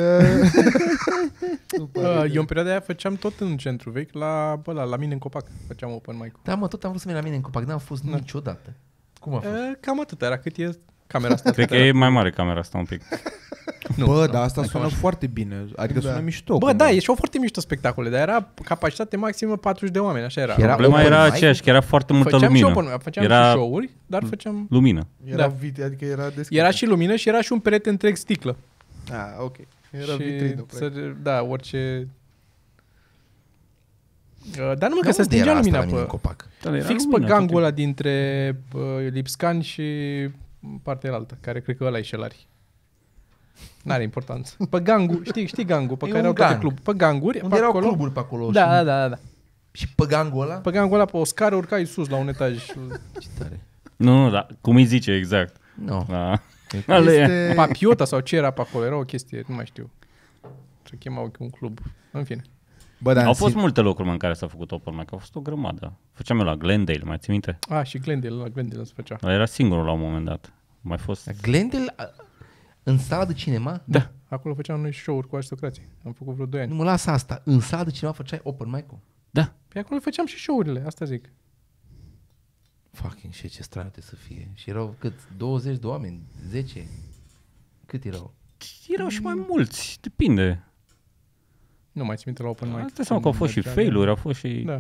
nu pare Uh, bine. eu în perioada aia făceam tot în centru vechi, la, bă, la, la mine în copac. Făceam open mic. Da, mă, tot am vrut să merg la mine în copac, n-am fost Da. niciodată. Cum a fost? Uh, cam atât era cât e camera asta. Cred că e mai mare camera asta un pic. Nu, Bă, nu, dar asta nu sună cam așa. foarte bine. Adică Da. sună mișto. Bă, cumva. da, e și o foarte mișto spectacole, dar era capacitate maximă patruzeci de oameni, așa era. Și era Problema open era mic? aceeași, că era foarte multă făceam lumină. și open, făceam Era și show-uri, dar făceam... lumină. Era da. vite, adică era deschis. Era și lumină și era și un perete întreg sticlă. Ah, ok. Era și vitrină. să, da, orice... Uh, Dar nu mă, Dar că se unde stingea era asta lumina la mine în pe... copac? Da, era Fix pe lumină, gangul tot ăla dintre uh, Lipscan și partea altă, care cred că ăla e Șelari. N-are importanță. Pe gangul, știi, știi gangul, pe E care un erau toate gang. club. Pe ganguri, Unde pe erau acolo. cluburi pe acolo? Da, și- da, da, da. Și pe gangul ăla? Pe gangul ăla pe o scară urcai sus la un etaj. Ce tare. Nu, nu, da, cum îi zice exact. Nu. Da. Ale e. Este... Papiota sau ce era pe acolo, era o chestie, nu mai știu. Se chemau un club, în fine. Bă, dar Au în fost si- multe locuri mă, în care s-a făcut open mic, au fost o grămadă. Făceam eu la Glendale, mai ții minte? A, și Glendale, la Glendale se făcea. Ăla era singurul la un moment dat. Mai fost... Glendale a- în sala de cinema? Da, acolo făceam noi show-uri cu aristocrații. Am făcut vreo doi ani. Nu mă lasă asta. În sala de cinema făceai open mic-ul? Da. Pe acolo făceam și show-urile, asta zic. Fucking shit, ce straniu trebuie să fie. Și erau cât? douăzeci de oameni? zece? Cât erau? Erau și mai mulți, depinde. Nu mai țin minte la open mic. Asta seama că au fost și Mergea- fail-uri, au fost și... Da.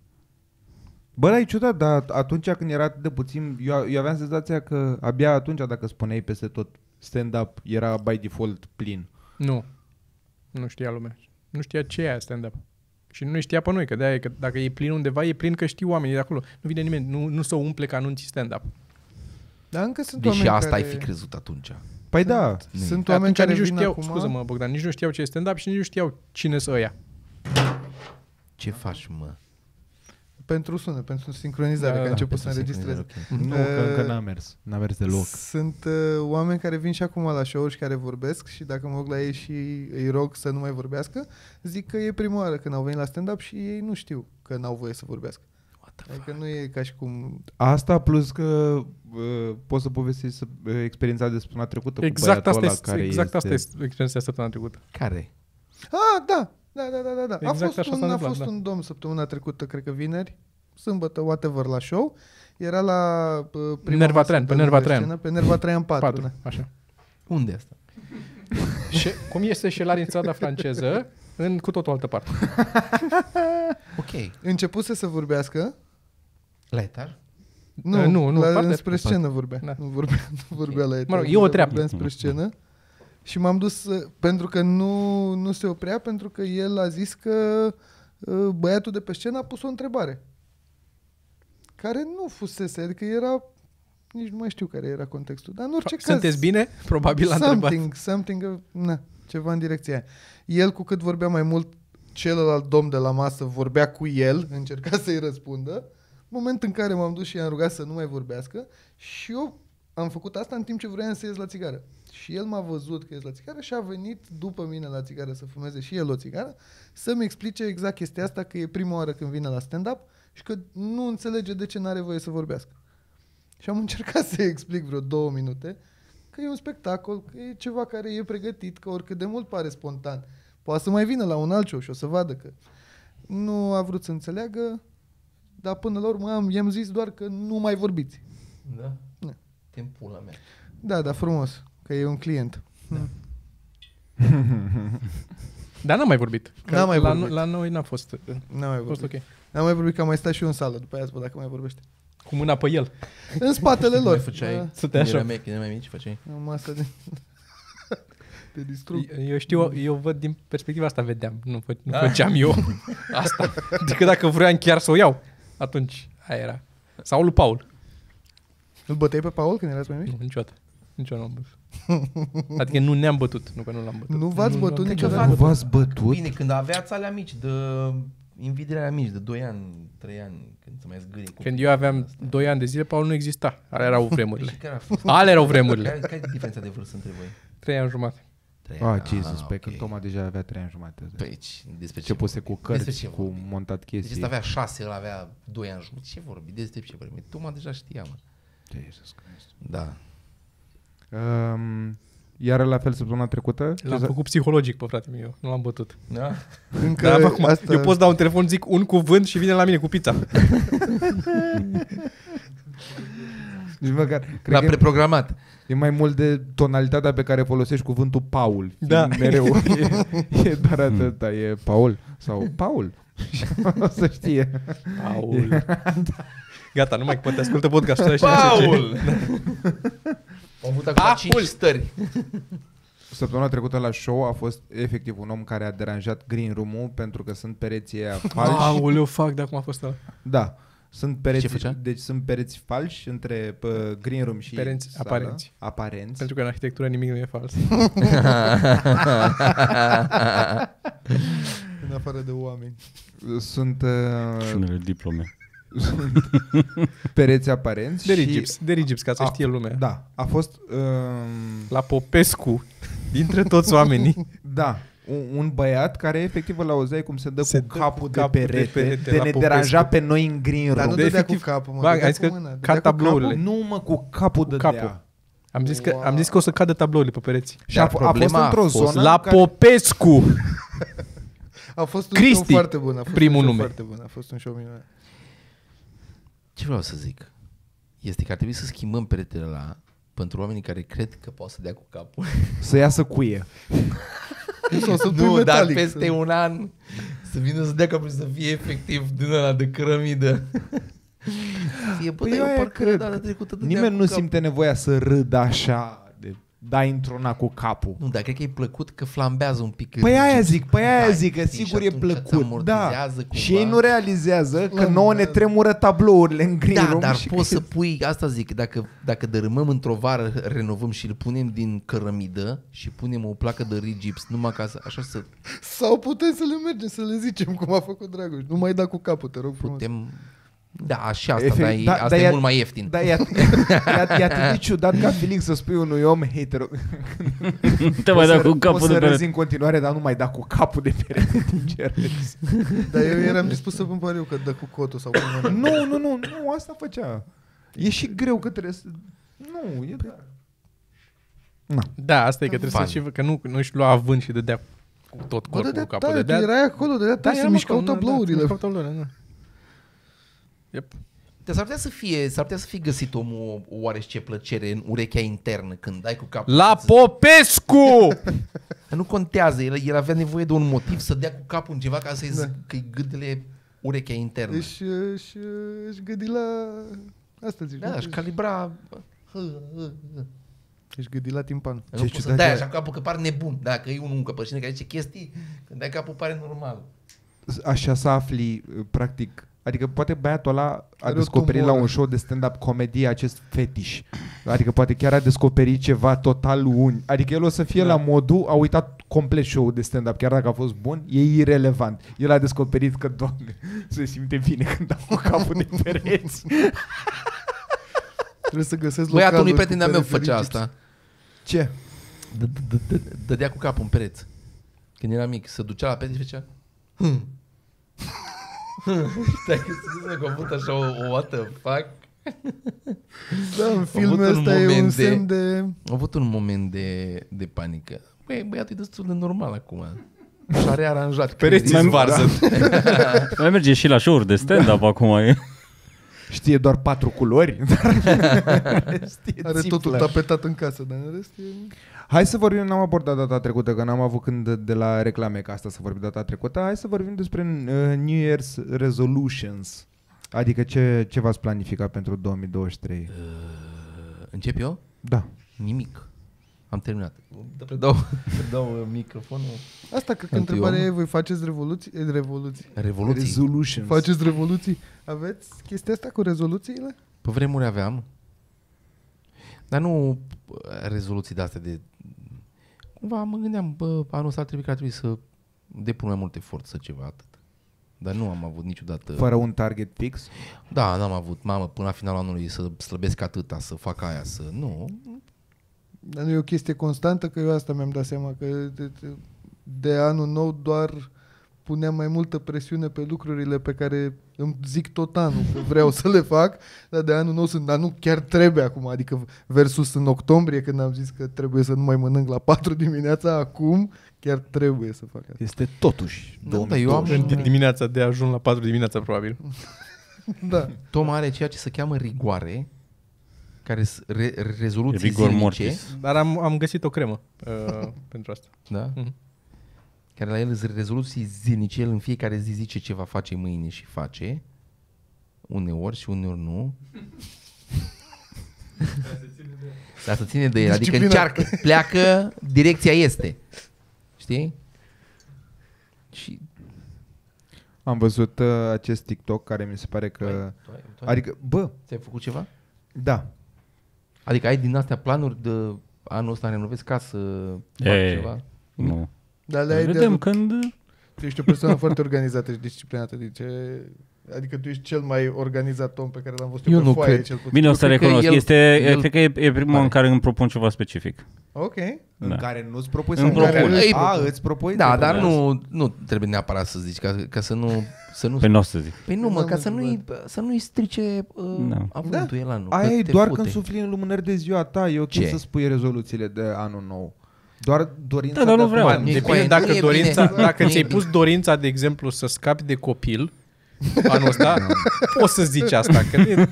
Bă, dar e ciudat, dar atunci când era atât de puțin, eu, eu aveam senzația că abia atunci dacă spuneai peste tot stand-up era by default plin. Nu. Nu știa lumea. Nu știa ce e aia stand-up. Și nu ne știa pe noi, că de-aia e că dacă e plin undeva, e plin că știu oamenii de acolo. Nu vine nimeni, nu, nu se umple ca anunții stand-up. Dar încă sunt Deși oameni asta care... ai fi crezut atunci. Păi da, Sunt Atunci oameni care nici nu vin știau, acum... scuză-mă Bogdan, nici nu știau ce e stand-up și nici nu știau cine sunt ăia. Ce faci, mă? Pentru sună, pentru sincronizare, Da, că a da, început să Pentru înregistreze. sincronizare, nu, Eh, că încă n-a mers, n-a mers deloc. Sunt uh, oameni care vin și acum la show-uri și care vorbesc și dacă mă rog la ei și îi rog să nu mai vorbească, zic că e prima oară când au venit la stand-up și ei nu știu că n-au voie să vorbească. Adică nu e ca și cum... Asta plus că uh, poți să povestești uh, experiența de săptămâna trecută Exact cu asta, băiatul ăla este, care exact este... asta este experiența săptămâna trecută. Care? Ah, da! Da, da, da, da. da. Exact a fost, așa s-a un, a întâmplat, fost da. un domn săptămâna trecută, cred că vineri, sâmbătă, whatever, la show. Era la uh, prima Nerva masă Traian, de pe Nerva lângă Traian. scenă, Pe Nerva Traian patru. Patru, Da. așa. Unde asta? Și cum este șelari în strada franceză, în cu totul altă parte. Ok. Începuse să vorbească. La etaj? Nu, Uh, nu, nu, la, parter. înspre scenă vorbea. Da. Nu vorbea, nu vorbea la etaj. Mă rog, e o treaptă. Vorbea înspre scenă. Și m-am dus, uh, pentru că nu, nu se oprea, pentru că el a zis că uh, băiatul de pe scenă a pus o întrebare. Care nu fusese, adică era... Nici nu mai știu care era contextul. Dar în orice caz... Sunteți bine? Probabil a întrebat. Something, something, uh, na, ceva în direcția aia. El, cu cât vorbea mai mult, celălalt domn de la masă vorbea cu el, încerca să-i răspundă. Moment în care m-am dus și i-am rugat să nu mai vorbească și eu am făcut asta în timp ce vroiam să ies la țigară. Și el m-a văzut că ies la țigară și a venit după mine la țigară să fumeze și el o țigară, să-mi explice exact chestia asta, că e prima oară când vine la stand-up și că nu înțelege de ce n-are voie să vorbească. Și am încercat să-i explic vreo două minute că e un spectacol, că e ceva care e pregătit, că oricât de mult pare spontan. Poate să mai vină la un alt show și o să vadă că nu a vrut să înțeleagă, dar până la urmă am, i-am zis doar că nu mai vorbiți. Da? Da. Timpul la mea. Da, da, frumos, că e un client. Dar n-am mai vorbit. Că N-am mai la, vorbit. la noi n-a fost, N-am mai a fost vorbit. ok. N-am mai vorbit că am mai stat și eu în sală, după aia ați văd dacă mai vorbește. Cu mâna pe el. În spatele lor. Mai făceai, Da, Să te așa. Era mai, când erai mai mici, făceai? o masă de... Te distrug. Eu știu, eu văd din perspectiva asta, vedeam. Nu, fă, nu făceam eu asta. Decât dacă vroiam chiar să o iau. Atunci, aia era. Sau lui Paul. Îl băteai pe Paul când erați mai mici? Nu, niciodată. Nici eu nu am bătut. Adică nu ne-am bătut, nu că nu l-am bătut. Nu v-ați Nu bătut l-am- niciodată? Nu v-ați bătut? Bine, când aveați alea mici, de invidiile alea mici, de doi ani, trei ani, când se mai zgârie cu... Când eu aveam doi ani de zile, Paul nu exista. Alea erau vremurile. Și care a fost? Alea erau vremurile. Care, care e diferența de vârstă între voi? Trei ani jumate. Trei Ah, ani. Jesus, pe ok. când Toma deja avea trei ani jumate. Păi, ce- despre ce Începuse vorbi? cu Despre cărți, ce cu vorbi? montat Deci chestii. ăsta avea șase, el avea doi ani jumătate. Ce vorbi? Despre ce vorbi? Toma deja știa, mă. Jesus Christ. Da. Um, iar la fel săptămâna trecută? L-am făcut psihologic pe frate meu, nu l-am bătut. Da? Încă Dar acum, asta... eu pot să dau un telefon, zic un cuvânt și vine la mine cu pizza. Nici măcar, L-a cred că e, preprogramat. e mai mult de tonalitatea pe care folosești cuvântul Paul. Da. Mereu. E, e doar atâta. E Paul sau Paul. Și o să știe. Paul. Gata, nu mai poate ascultă podcastul. Paul! Am avut acum Paul! cinci stări. Săptămâna trecută la show a fost efectiv un om care a deranjat green room-ul pentru că sunt pereții aia falși. Aoleu, fac de acum a fost ăla. Da. Sunt pereți, Ce făcea? deci sunt pereți falși între pă, green room și Pereți sală. aparenți. Aparenți. Pentru că în arhitectură nimic nu e fals. în afară de oameni. Sunt, Și uh, unele diplome. sunt pereți aparenți. Derigips, și Derigips, ca să a- știe lumea. Da, a fost... Uh, La Popescu, dintre toți oamenii. Da, un, un băiat care efectiv îl auzeai cum se dă Se cu dă capul, cu de, capul de perete, perete de la ne Popescu. deranja pe noi în green Dar room. nu De dădea cu efectiv- capul, mă, Bă, dădea ai zis cu că mâna. ca dădea cu tablourile. capul. Nu mă, cu capul de capul. dea. Am zis, că, Wow. am zis că o să cadă tablourile pe pereți. Și a, Dar f- a fost problema a într-o fost zonă La în care... Popescu! A fost un Cristi, show foarte bun. A fost primul un show nume. foarte bun. A fost un show minunat. Ce vreau să zic? Este că ar trebui să schimbăm peretele ăla pentru oamenii care cred că pot să dea cu capul. Să iasă cuie. Sau să pui Nu, dar metalic, peste să- un an să vină să dea capul și să fie efectiv din ăla de cărămidă. Fie, bă, Păi dar eu eu aia parcă cred. data trecută dădea Nimeni cu nu capul. simte nevoia să râdă așa, de dai într-una cu capul. Nu, dar cred că e plăcut că flambează un pic. Păi aia rigips. zic, păi aia Da, zic, că știi, sigur și e atunci îți plăcut. Da. amortizează cumva. Și ei nu realizează că La un nouă ne moment dat. tremură tablourile în green Da, room. dar și poți că- să pui, asta zic, dacă, dacă dărâmăm într-o vară, renovăm și îl punem din cărămidă și punem o placă de rigips, numai ca să, așa să Sau putem să le mergem, să le zicem cum a făcut Dragoș. Nu mai da cu capul, te rog frumos. putem... Da, și asta, Efect- dar e, da, asta dar e e- mult mai ieftin. Da, e, at- e, e atât de ciudat ca Felix să spui unui om, hei, te rog, Te mai poți da să- cu capul poți de să râzi perete. în continuare, dar nu mai da cu capul de perete din Gervex. Dar eu eram dispus să pun pariu că dă cu cotul sau cu mâna. Nu, nu, nu, nu, asta făcea. E și greu că trebuie să... Nu, e da. Na. Da, asta e că trebuie Bani. să și că nu, nu își lua avânt și dădea cu tot Bă, corpul dădea cu capul. tare, tu erai acolo, dădea tare, se eram mișcau acolo, da, tablourile. Da, mișcau tablourile, da. Yep. Dar s-ar putea să fie, s-ar putea să fie găsit omul o oarește plăcere în urechea internă când dai cu capul. La să- Popescu! Nu contează, el, el avea nevoie de un motiv să dea cu capul în ceva ca să-i Da. zic că-i gâdele urechea internă. Își, își, își gâdi la... Asta zici, Da, nu? și calibra... Își gâdi la timpan. Nu poți să ciudat dai e- așa cu capul că pare nebun. Dacă e unul încăpășine care zice chestii, când dai capul pare normal. Așa să afli, practic, adică poate băiatul ăla a Are o descoperit la tumoră. un show de stand-up comedy acest fetiș. Adică poate chiar a descoperit ceva total uni. Adică el o să fie Da. la modul, a uitat complet show-ul de stand-up, chiar dacă a fost bun, e irelevant. El a descoperit că, doamne, se simte bine când dau cu capul de pereți. Trebuie să găsesc Băiatul localuri unui cu prieten de-a meu pereți făcea rigips. asta. Ce? D- d- d- d- Dădea cu capul în pereți. Când era mic, se ducea la pereți și făcea... "Hmm." Stai că se duce cu avut așa o what the fuck. Da, în avut filmul un ăsta e un moment de- semn de... A avut un moment de, de panică. Băi, băiatul e destul de normal acum. Și are aranjat. Pereții creierii. zvarză. Mai merge și la show-uri de stand-up acum. E. Știe doar patru culori. Știe Are țiflă. totul tapetat în casă, dar în rest e... Hai să vorbim, n-am abordat data trecută, că n-am avut când de, de la reclame, că asta să vorbim data trecută. Hai să vorbim despre uh, New Year's Resolutions. Adică ce, ce v-ați planificat pentru două mii douăzeci și trei? Uh, încep eu? Da. Nimic. Am terminat. Dau, dau microfonul. Asta cred că Întâi întrebarea om. e, voi faceți revoluții? E, revoluții. Revoluții. Resolutions. Faceți revoluții? Aveți chestia asta cu rezoluțiile? Pe vremuri aveam. Dar nu uh, rezoluții de astea de... Cumva mă gândeam, bă, anul ăsta ar trebui că ar trebui să depun mai mult efort să ceva atât. Dar nu am avut niciodată... Fără un target fix? Da, n-am avut, mamă, până la finalul anului să slăbesc atâta, să fac aia, să... Nu, Dar nu e o chestie constantă, că eu asta mi-am dat seama, că de, de, de anul nou doar puneam mai multă presiune pe lucrurile pe care îmi zic tot anul că vreau să le fac, dar de anul nou sunt, dar nu chiar trebuie acum, adică versus în octombrie când am zis că trebuie să nu mai mănânc la patru dimineața, acum chiar trebuie să fac asta. Este totuși Da, dar eu am- două mii douăzeci și trei. În dimineața de ajung la patru dimineața, probabil. Da. Tom are ceea ce se cheamă rigoare, care sunt re- rezoluții Rigor zilnice, mortis. Dar am, am găsit o cremă uh, pentru asta. da? Mhm. Care la el sunt rezoluții zilnice, el în fiecare zi zice ce va face mâine și face, uneori și uneori nu. Dar să ține de el, adică Disciplina. încearcă, pleacă, direcția este. Știi? Și... Am văzut uh, acest TikTok care mi se pare că... Tu ai- tu ai- Adică, bă, Ți-ai făcut ceva? da. Adică ai din astea planuri de anul ăsta renovezi casă, fac E, ceva? Nu. Dar le-ai de Vedem când... Tu ești o persoană foarte organizată și disciplinată. Deci, adică tu ești cel mai organizat om pe care l-am văzut Eu pe nu foaie, cred. cel puțin. Bine, o Eu să cred că recunosc. el- Este, el- cred că e, e primul Pare. în care îmi propun ceva specific. Ok. În Da. care nu-ți propui Îmi sau în care propun. îți- Ei, A, îți propui? Da, Te dar propui. nu, nu trebuie neapărat să zici, ca, ca să nu... Să nu Păi nu o să zic. Păi nu, mă, N-am ca să nu-i, întrebat. să nu-i strice uh, Da. avântul el anul. Aia că e te doar fute. când sufli în lumânări de ziua ta. E ok Ce? să spui rezoluțiile de anul nou. Doar dorința Da, dar de nu a vreau. fi- Nu e Depinde coerent, dacă nu e dorința, bine. dacă Nu ți-ai e pus dorința, de exemplu, să scapi de copil anul ăsta, poți să zici asta. Că e...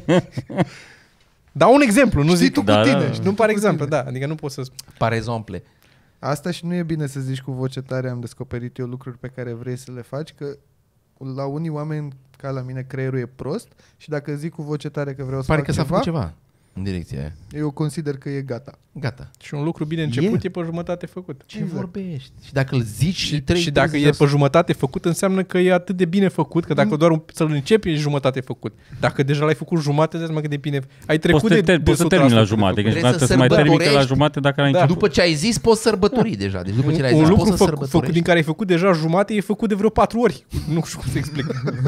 Dau un exemplu, nu Știi zic tu Da, cu tine. da. știi Nu tu par cu exemplu, tine. da. Adică nu poți să... Par exemple. Asta și nu e bine să zici cu voce tare, am descoperit eu lucruri pe care vrei să le faci, că la unii oameni, ca la mine, creierul e prost și dacă zic cu voce tare că vreau să Pare fac că s-a ceva, făcut ceva în direcția aia. eu consider că e gata. Gata. Și un lucru bine început e, e pe jumătate făcut. Ce Exact. vorbești? Și dacă îl zici și, Și, trei și dacă e pe jumătate făcut, înseamnă că e atât de bine făcut, că dacă doar un, să-l începi, e jumătate făcut. Dacă deja l-ai făcut jumate, îți cât de bine... Ai trecut Poți să, de, te, de poți să o sută termini la sută de jumate, că făcut. nici Trebuie să să mai termini că la sărbătorești. jumate dacă l-ai Da. început. După ce ai zis, poți sărbători deja. Deci după ce le-ai Un zis, lucru poți să făcut, făcut din sărbătorești. care ai făcut deja jumate, e făcut de vreo patru ori. Nu știu cum să explic.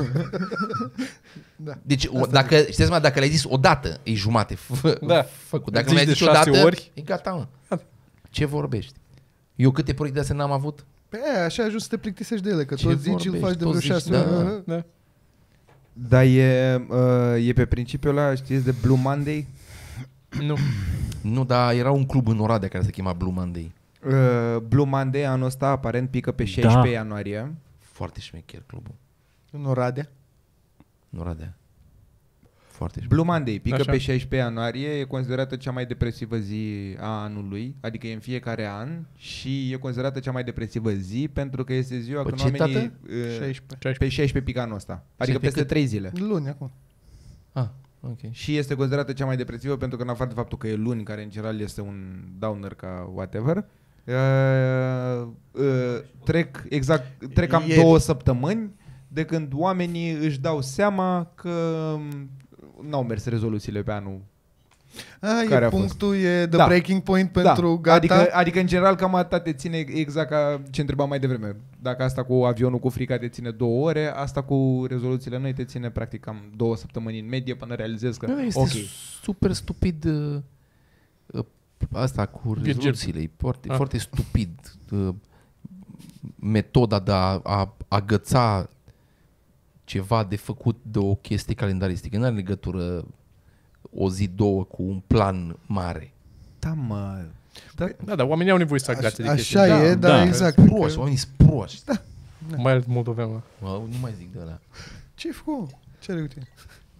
Deci, o, dacă, știți mă, dacă le-ai zis odată, e jumate f- Da. făcut. Dacă Zici mi-ai de zis șase odată, ori. e gata, mă. Da. Ce vorbești? Eu câte proiecte de astea n-am avut? Pe aia, așa ajungi să te plictisești de ele, că Ce tot zici, îl vorbești? faci de Tot vreo zici, șase da. ori. Da. Dar e, uh, e pe principiul ăla, știți, de Blue Monday? Nu. Nu, dar era un club în Oradea care se chema Blue Monday. Uh, Blue Monday anul ăsta aparent pică pe șaisprezece Da. ianuarie. Foarte șmecher clubul. În Oradea. În Oradea. Foarte șmecher. Blue Monday pică Așa. pe șaisprezece ianuarie, e considerată cea mai depresivă zi a anului, adică e în fiecare an și e considerată cea mai depresivă zi pentru că este ziua Pe când ce oamenii... dată? uh, șaisprezece. Pe șaisprezece pică anul ăsta, adică pe peste cât? trei zile. Luni acum. Ah, ok. Și este considerată cea mai depresivă pentru că în afară de faptul că e luni, care în general este un downer ca whatever, uh, uh, trec exact, trec cam Ieri. două săptămâni de când oamenii își dau seama că n-au mers rezoluțiile pe anul. A, Care e a fost? punctul, e the Da. breaking point pentru da. gata. Adică, adică în general cam atâta te ține exact ca ce întrebam mai devreme. Dacă asta cu avionul cu frica te ține două ore, asta cu rezoluțiile noi te ține practic cam două săptămâni în medie până realizezi că Nu, este ok. super stupid uh, uh, asta cu Virgil. rezoluțiile. E foarte, Ah. foarte stupid. Uh, metoda de a, a agăța ceva de făcut de o chestie calendaristică. Nu are legătură o zi, două cu un plan mare. Da, mă. Da, Da, dar oamenii au nevoie să agațe de Așa, chestii. așa Da, e, dar da. exact. Proști, oamenii sunt proști. Da. Mai ales moldovean. Mă, nu mai zic de ăla. Ce-ai făcut? Ce are cu tine?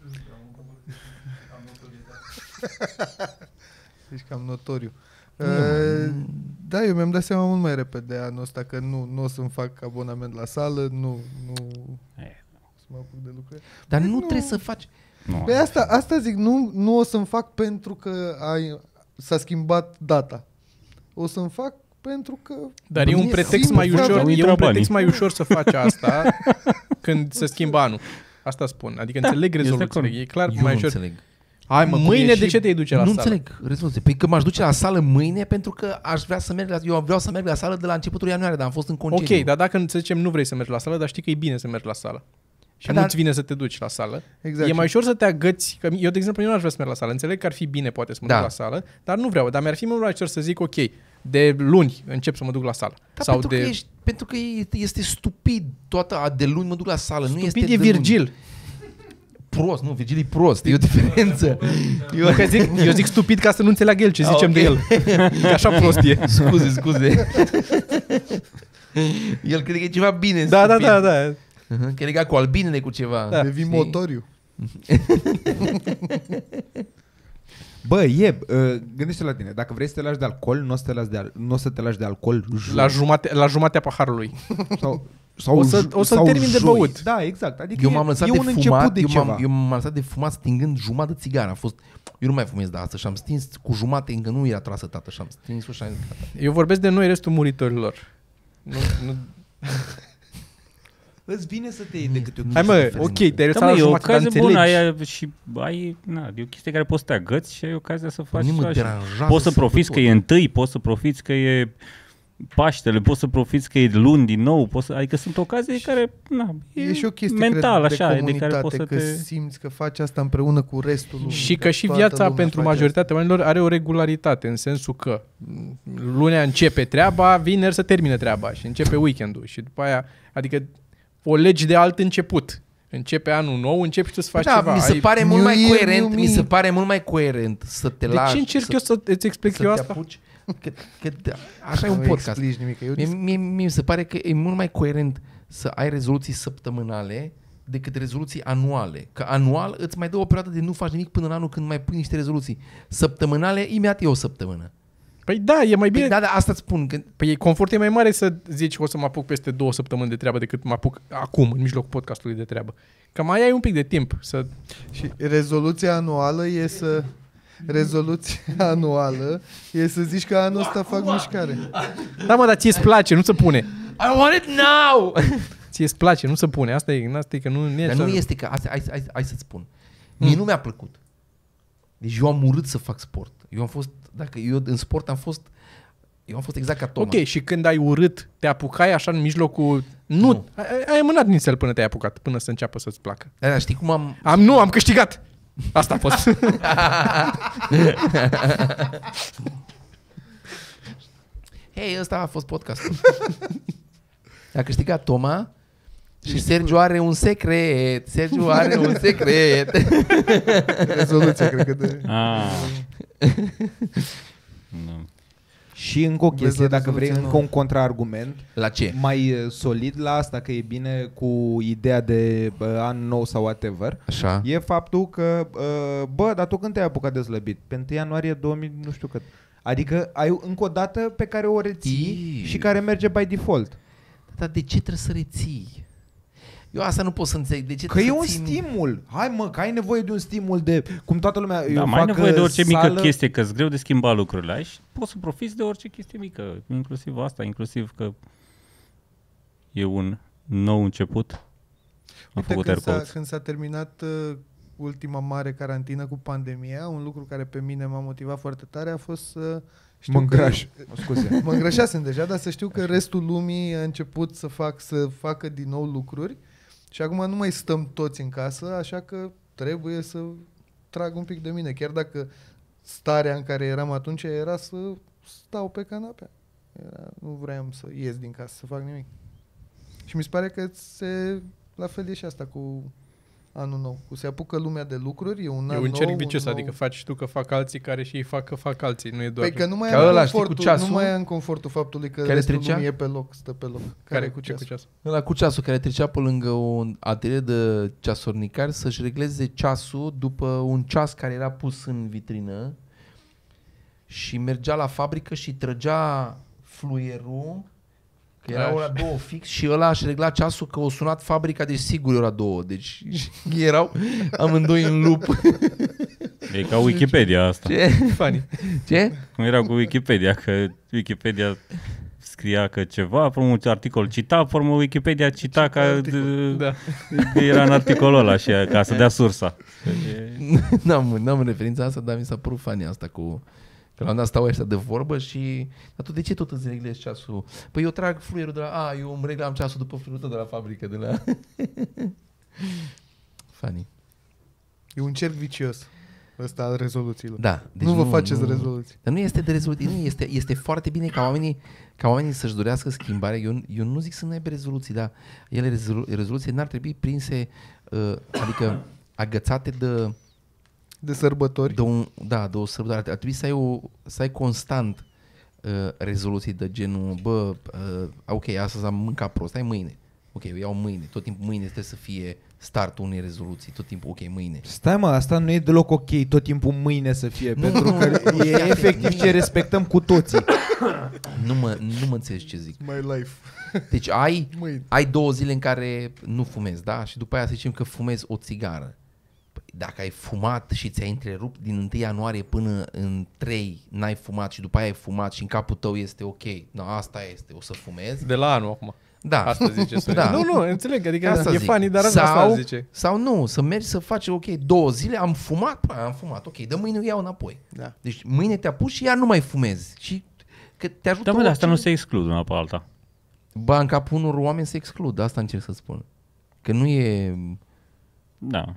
Ești cam notoriu. Nu, Uh, da, eu mi-am dat seama mult mai repede anul ăsta că nu, nu o să-mi fac abonament la sală, nu, nu E. să mă apuc de lucruri. Dar Păi nu nu. trebuie să faci. Nu. Pe asta, asta zic, nu, nu o să-mi fac pentru că ai, s-a schimbat data. O să-mi fac pentru că... Dar e un Mie pretext simt mai că ușor, au e intrat un banii. pretext mai ușor să faci asta când se schimbă anul. Asta spun. Adică Da, înțeleg este rezoluțiile. acord. E clar Eu mai nu ușor. înțeleg. Hai, mă, cum Mâine e de și- ce te-ai duce la nu sală? înțeleg rezoluție. Păi că m-aș duce la sală mâine pentru că aș vrea să merg la... Eu vreau să merg la sală de la începutul ianuarie, dar am fost în concediu. Ok, dar dacă, să zicem, nu vrei să mergi la sală, dar știi că e bine să mergi la sală. Și Păi nu-ți dar- vine să te duci la sală. Exact. E mai ușor să te agăți. Că eu, de exemplu, eu nu aș vrea să merg la sală. Înțeleg că ar fi bine, poate, să mă Da. duc la sală, dar nu vreau. Dar mi-ar fi mult mai ușor să zic, ok, de luni încep să mă duc la sală. Da, Sau pentru, de... că ești, pentru că este, este stupid toată a de luni mă duc la sală. nu este Stupid e de luni. Virgil. Prost, nu, Virgil e prost, e o diferență. Eu, că zic, eu zic stupid ca să nu înțeleagă el ce Ah, zicem ok. de el. Că așa prost e. Scuze, scuze. El crede că e ceva bine. Da, da, stupid. da, da. Uh-huh, că e legat cu albinele, cu ceva. Da. Devii Știi? motoriu. Bă, e, uh, gândește la tine, dacă vrei să te lași de alcool, nu o să te lași de, al- n-o să te lași de alcool joi. La, jumate, la jumatea paharului. sau, sau, O să- j- o să-l sau termin de joi. băut. Da, exact. Adică Eu e, m-am lăsat e de un început fumat, de eu ceva. m-am, eu m-am lăsat de fumat stingând jumătate de țigară. A fost, eu nu mai fumez de asta și am stins cu jumate, încă nu era trasă, tată, și am stins-o și am zis, gata. Eu vorbesc de noi, restul muritorilor. Nu, nu. Îți vine să te iei de câte o Hai mă, ok, te-ai Da, lăsat mă, la e o jumate, dar ocazie bună, înțelegi. ai, și ai, na, e o chestie care poți să te agăți și ai ocazia să faci Nu mă ceva și deranjează poți să profiți că sărbători. e întâi, poți să profiți că e Paștele, poți să profiți că e luni din nou, poți să, adică sunt ocazii care, na, e, E și o chestie, mental, cred, așa, de de care comunitate, poți să că te... simți că faci asta împreună cu restul lumii. Și că și toată viața lumea pentru face majoritatea oamenilor are o regularitate, în sensul că lunea începe treaba, vineri să termine treaba și începe weekendul și după aia, adică o legi de alt început. Începe anul nou, începi tu să faci da, ceva. mi se Ai- pare New mult mai Year, coerent, new mi se me. pare mult mai coerent să te De lași. ce încerc să, eu să îți explic să eu te asta? apuci? Că, că, da, așa e un Nu podcast. explici nimic. Eu Mie, mie, mie mi se pare că e mult mai coerent să ai rezoluții săptămânale decât rezoluții anuale. Că anual îți mai dă o perioadă de nu faci nimic până în anul când mai pui niște rezoluții. Săptămânale, imediat e o săptămână. Păi da, e mai bine. Păi, da, da, asta îți spun. Că, Păi confort e mai mare să zici că o să mă apuc peste două săptămâni de treabă decât mă apuc acum, în mijlocul podcastului de treabă. Că mai ai un pic de timp să... Și rezoluția anuală e să... Rezoluția anuală e să zici că anul ăsta fac mișcare. Da, mă, dar ție îți place, nu se pune. I want it now! Ție îți place, nu se pune. Asta e, asta e că nu, nu e Dar nu așa. este că, asta, hai, hai, hai să-ți spun. Mie nu mi-a plăcut. Deci eu am urât să fac sport. Eu am fost, dacă eu în sport am fost, eu am fost exact ca Toma. Ok, și când ai urât, te apucai așa în mijlocul... Nu, Nu. ai, ai amânat nițel până te-ai apucat, până să înceapă să-ți placă. Da, da, știi cum am... Am, nu, am câștigat! Asta a fost. Hei, ăsta a fost podcastul. A câștigat Toma și Sergiu are un secret. Sergiu are un secret. Rezoluția, cred că de... Ah. Nu. Și încă o Vezi chestie, la dacă vrei, rezoluție, încă nu. un contraargument La ce? mai uh, solid la asta, că e bine cu ideea de uh, an nou sau whatever, Așa. e faptul că, uh, bă, dar tu când te-ai apucat de slăbit? Pe întâi ianuarie două mii, nu știu cât. Adică ai încă o dată pe care o reții Ii. și care merge by default. Dar de ce trebuie să reții? Eu asta nu pot să înțeleg. De ce Că e trebuie un să țin... stimul. Hai mă, că ai nevoie de un stimul de... Cum toată lumea... Da, eu mai ai fac nevoie de uh, orice sală, mică chestie, că-s greu de schimbat lucrurile aici și poți să profiți de orice chestie mică, inclusiv asta, inclusiv că e un nou început. Am Uite, făcut când s-a, airquotes. când s-a terminat uh, ultima mare carantină cu pandemia, un lucru care pe mine m-a motivat foarte tare a fost să știu Mă îngraș. că... Scuze. Mă îngrășasem deja, dar să știu că restul lumii a început să, fac, să facă din nou lucruri și acum nu mai stăm toți în casă, așa că trebuie să trag un pic de mine, chiar dacă starea în care eram atunci era să stau pe canapea. Era, nu vreau să ies din casă, să fac nimic. Și mi se pare că se, la fel e și asta cu anul nou. Cu se apucă lumea de lucruri, e un E an un cerc nou, vicios, un adică faci tu că fac alții care și ei fac că fac alții, nu e doar... Păi că nu mai, Ca am ăla, știi, cu confortul, ceasul? nu mai am confortul faptului că Care restul trecea? lumii e pe loc, stă pe loc. care cu ce cu ceasul? Ăla cu ceasul care trecea pe lângă un atelier de ceasornicari să-și regleze ceasul după un ceas care era pus în vitrină și mergea la fabrică și trăgea fluierul, că era Așa. ora două fix și ăla își regla ceasul că o sunat fabrica, deci sigur e ora două. Deci erau amândoi în lup. E ca Wikipedia asta. Ce? Funny. Ce? Cum era cu Wikipedia, că Wikipedia scria că ceva, apoi un articol cita, apoi Wikipedia cita ca d- Da. că era în articolul ăla și ca să dea sursa. N-am, n-am referința asta, dar mi s-a părut funny asta cu... Că la un dat stau ăștia de vorbă și... Dar tu de ce tot îți reglezi ceasul? Păi eu trag fluierul de la... A, eu îmi reglam ceasul după fluierul tău de la fabrică, de la... Funny. E un cerc vicios ăsta al rezoluțiilor. Da. Deci nu vă faceți rezoluții. Dar nu este de rezoluții, nu, este, este foarte bine ca oamenii, ca oamenii să-și dorească schimbare. Eu, eu nu zic să nu aibă rezoluții, dar ele rezolu, rezoluții n-ar trebui prinse, uh, adică agățate de... De sărbători. De un, da, de o sărbătoare. Ar trebui să ai, o, să ai constant uh, rezoluții de genul, bă, uh, ok, astăzi am mâncat prost, hai mâine. Ok, eu iau mâine, tot timpul mâine trebuie să fie startul unei rezoluții, tot timpul, ok, mâine. Stai mă, asta nu e deloc ok tot timpul mâine să fie, Nu, pentru nu, că nu, e nu, efectiv nu. ce respectăm cu toții. Nu mă, nu mă înțelegi ce zic. My life. Deci ai, Mâine. ai două zile în care nu fumezi, da? Și după aia să zicem că fumezi o țigară. Păi, dacă ai fumat și ți-ai întrerupt din întâi ianuarie până în trei, n-ai fumat și după aia ai fumat și în capul tău este ok, no, asta este, o să fumezi. De la anul acum. Da. Asta zice Sorin. Da. Nu, nu, înțeleg, adică Asta e zic. funny, dar sau, asta zice. Sau nu, să mergi să faci, ok, două zile, am fumat, păi, am fumat, ok, de mâine o iau înapoi. Da. Deci mâine te apuci și iar nu mai fumezi. Și Că te ajută Da, mă, dar asta nu orice- se exclud una pe alta. Ba, în capul unor oameni se exclud, asta încerc să spun. Că nu e... Da.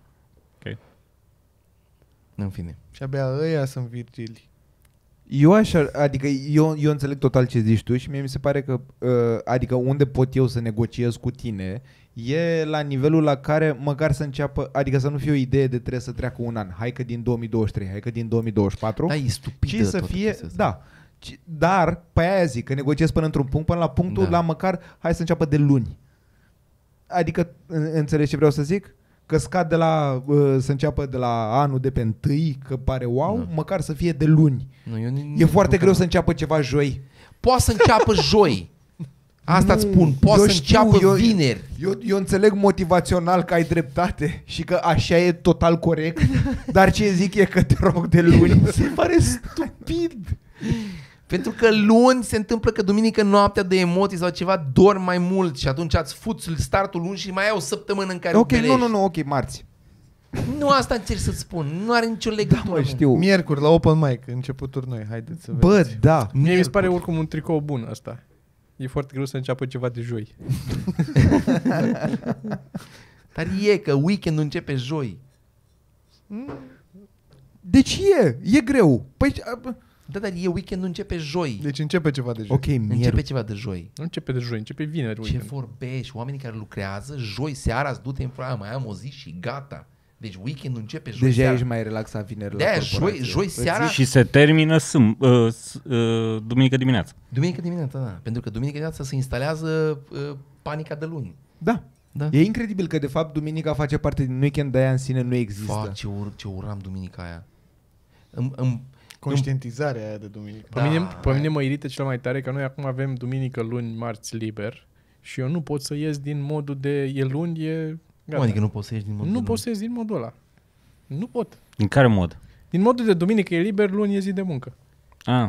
În fine. Și abia ăia sunt Virgili. Eu așa, adică eu, eu înțeleg total ce zici tu și mie mi se pare că, uh, adică unde pot eu să negociez cu tine e la nivelul la care măcar să înceapă, adică să nu fie o idee de trebuie să treacă un an, hai că din două mii douăzeci și trei, hai că din două mii douăzeci și patru, Da, e stupidă ci să toată fie, chestia asta. da, ci, dar pe aia zic că negociez până într-un punct, până la punctul Da. la măcar hai să înceapă de luni. Adică, în- înțelegi ce vreau să zic? Că scad de la, uh, să înceapă de la anul de pe întâi, că pare wow, Da. măcar să fie de luni. Nu, eu ni- E foarte nu greu cred. să înceapă ceva joi. Poate să înceapă joi. Asta îți Nu, spun. Poate eu să știu, înceapă eu- vineri. Eu, eu înțeleg motivațional că ai dreptate și că așa e total corect, dar ce zic e că te rog de luni. Mi se pare stupid. Pentru că luni se întâmplă că duminică noaptea de emoții sau ceva dormi mai mult și atunci îți fuți startul luni și mai ai o săptămână în care Ok, o nu, nu, nu, ok, marți. Nu asta încerc să-ți spun. Nu are nicio legătură. Mă, știu. Miercuri, la open mic, începuturi noi, haideți să Bă, vedeți. da. Mie mi se pare oricum un tricou bun asta. E foarte greu să înceapă ceva de joi. Dar e că weekendul începe joi. Deci e, e greu. Păi, a, Da, dar e weekendul începe joi. Deci începe ceva de joi. ok, Începe miercuri. ceva de joi. Nu începe de joi, începe vineri. Ce weekend. vorbești? Oamenii care lucrează, joi seara îți du-te în fraia, mai am o zi și gata. Deci weekendul începe joi Deja seara. ești mai relaxat vineri la De-aia joi, corporație. joi Îți seara, Și se termină sâm, uh, s- uh, duminică dimineața. duminică dimineața, da. Pentru că duminică dimineața se instalează uh, panica de luni. Da. Da. E incredibil că de fapt duminica face parte din weekend, de aia în sine nu există. Fac, ce, ur- ce uram duminica aia. Îmi, îmi, Conștientizarea aia de duminică. Pe, Da, mine, pe aia. mine mă irită cel mai tare că noi acum avem duminică, luni, marți liber și eu nu pot să ies din modul de e luni, e gata. adică nu poți să ieși din modul nu de pot să ies din modul ăla. Nu pot. În care mod? Din modul de duminică e liber, luni e zi de muncă. Ah,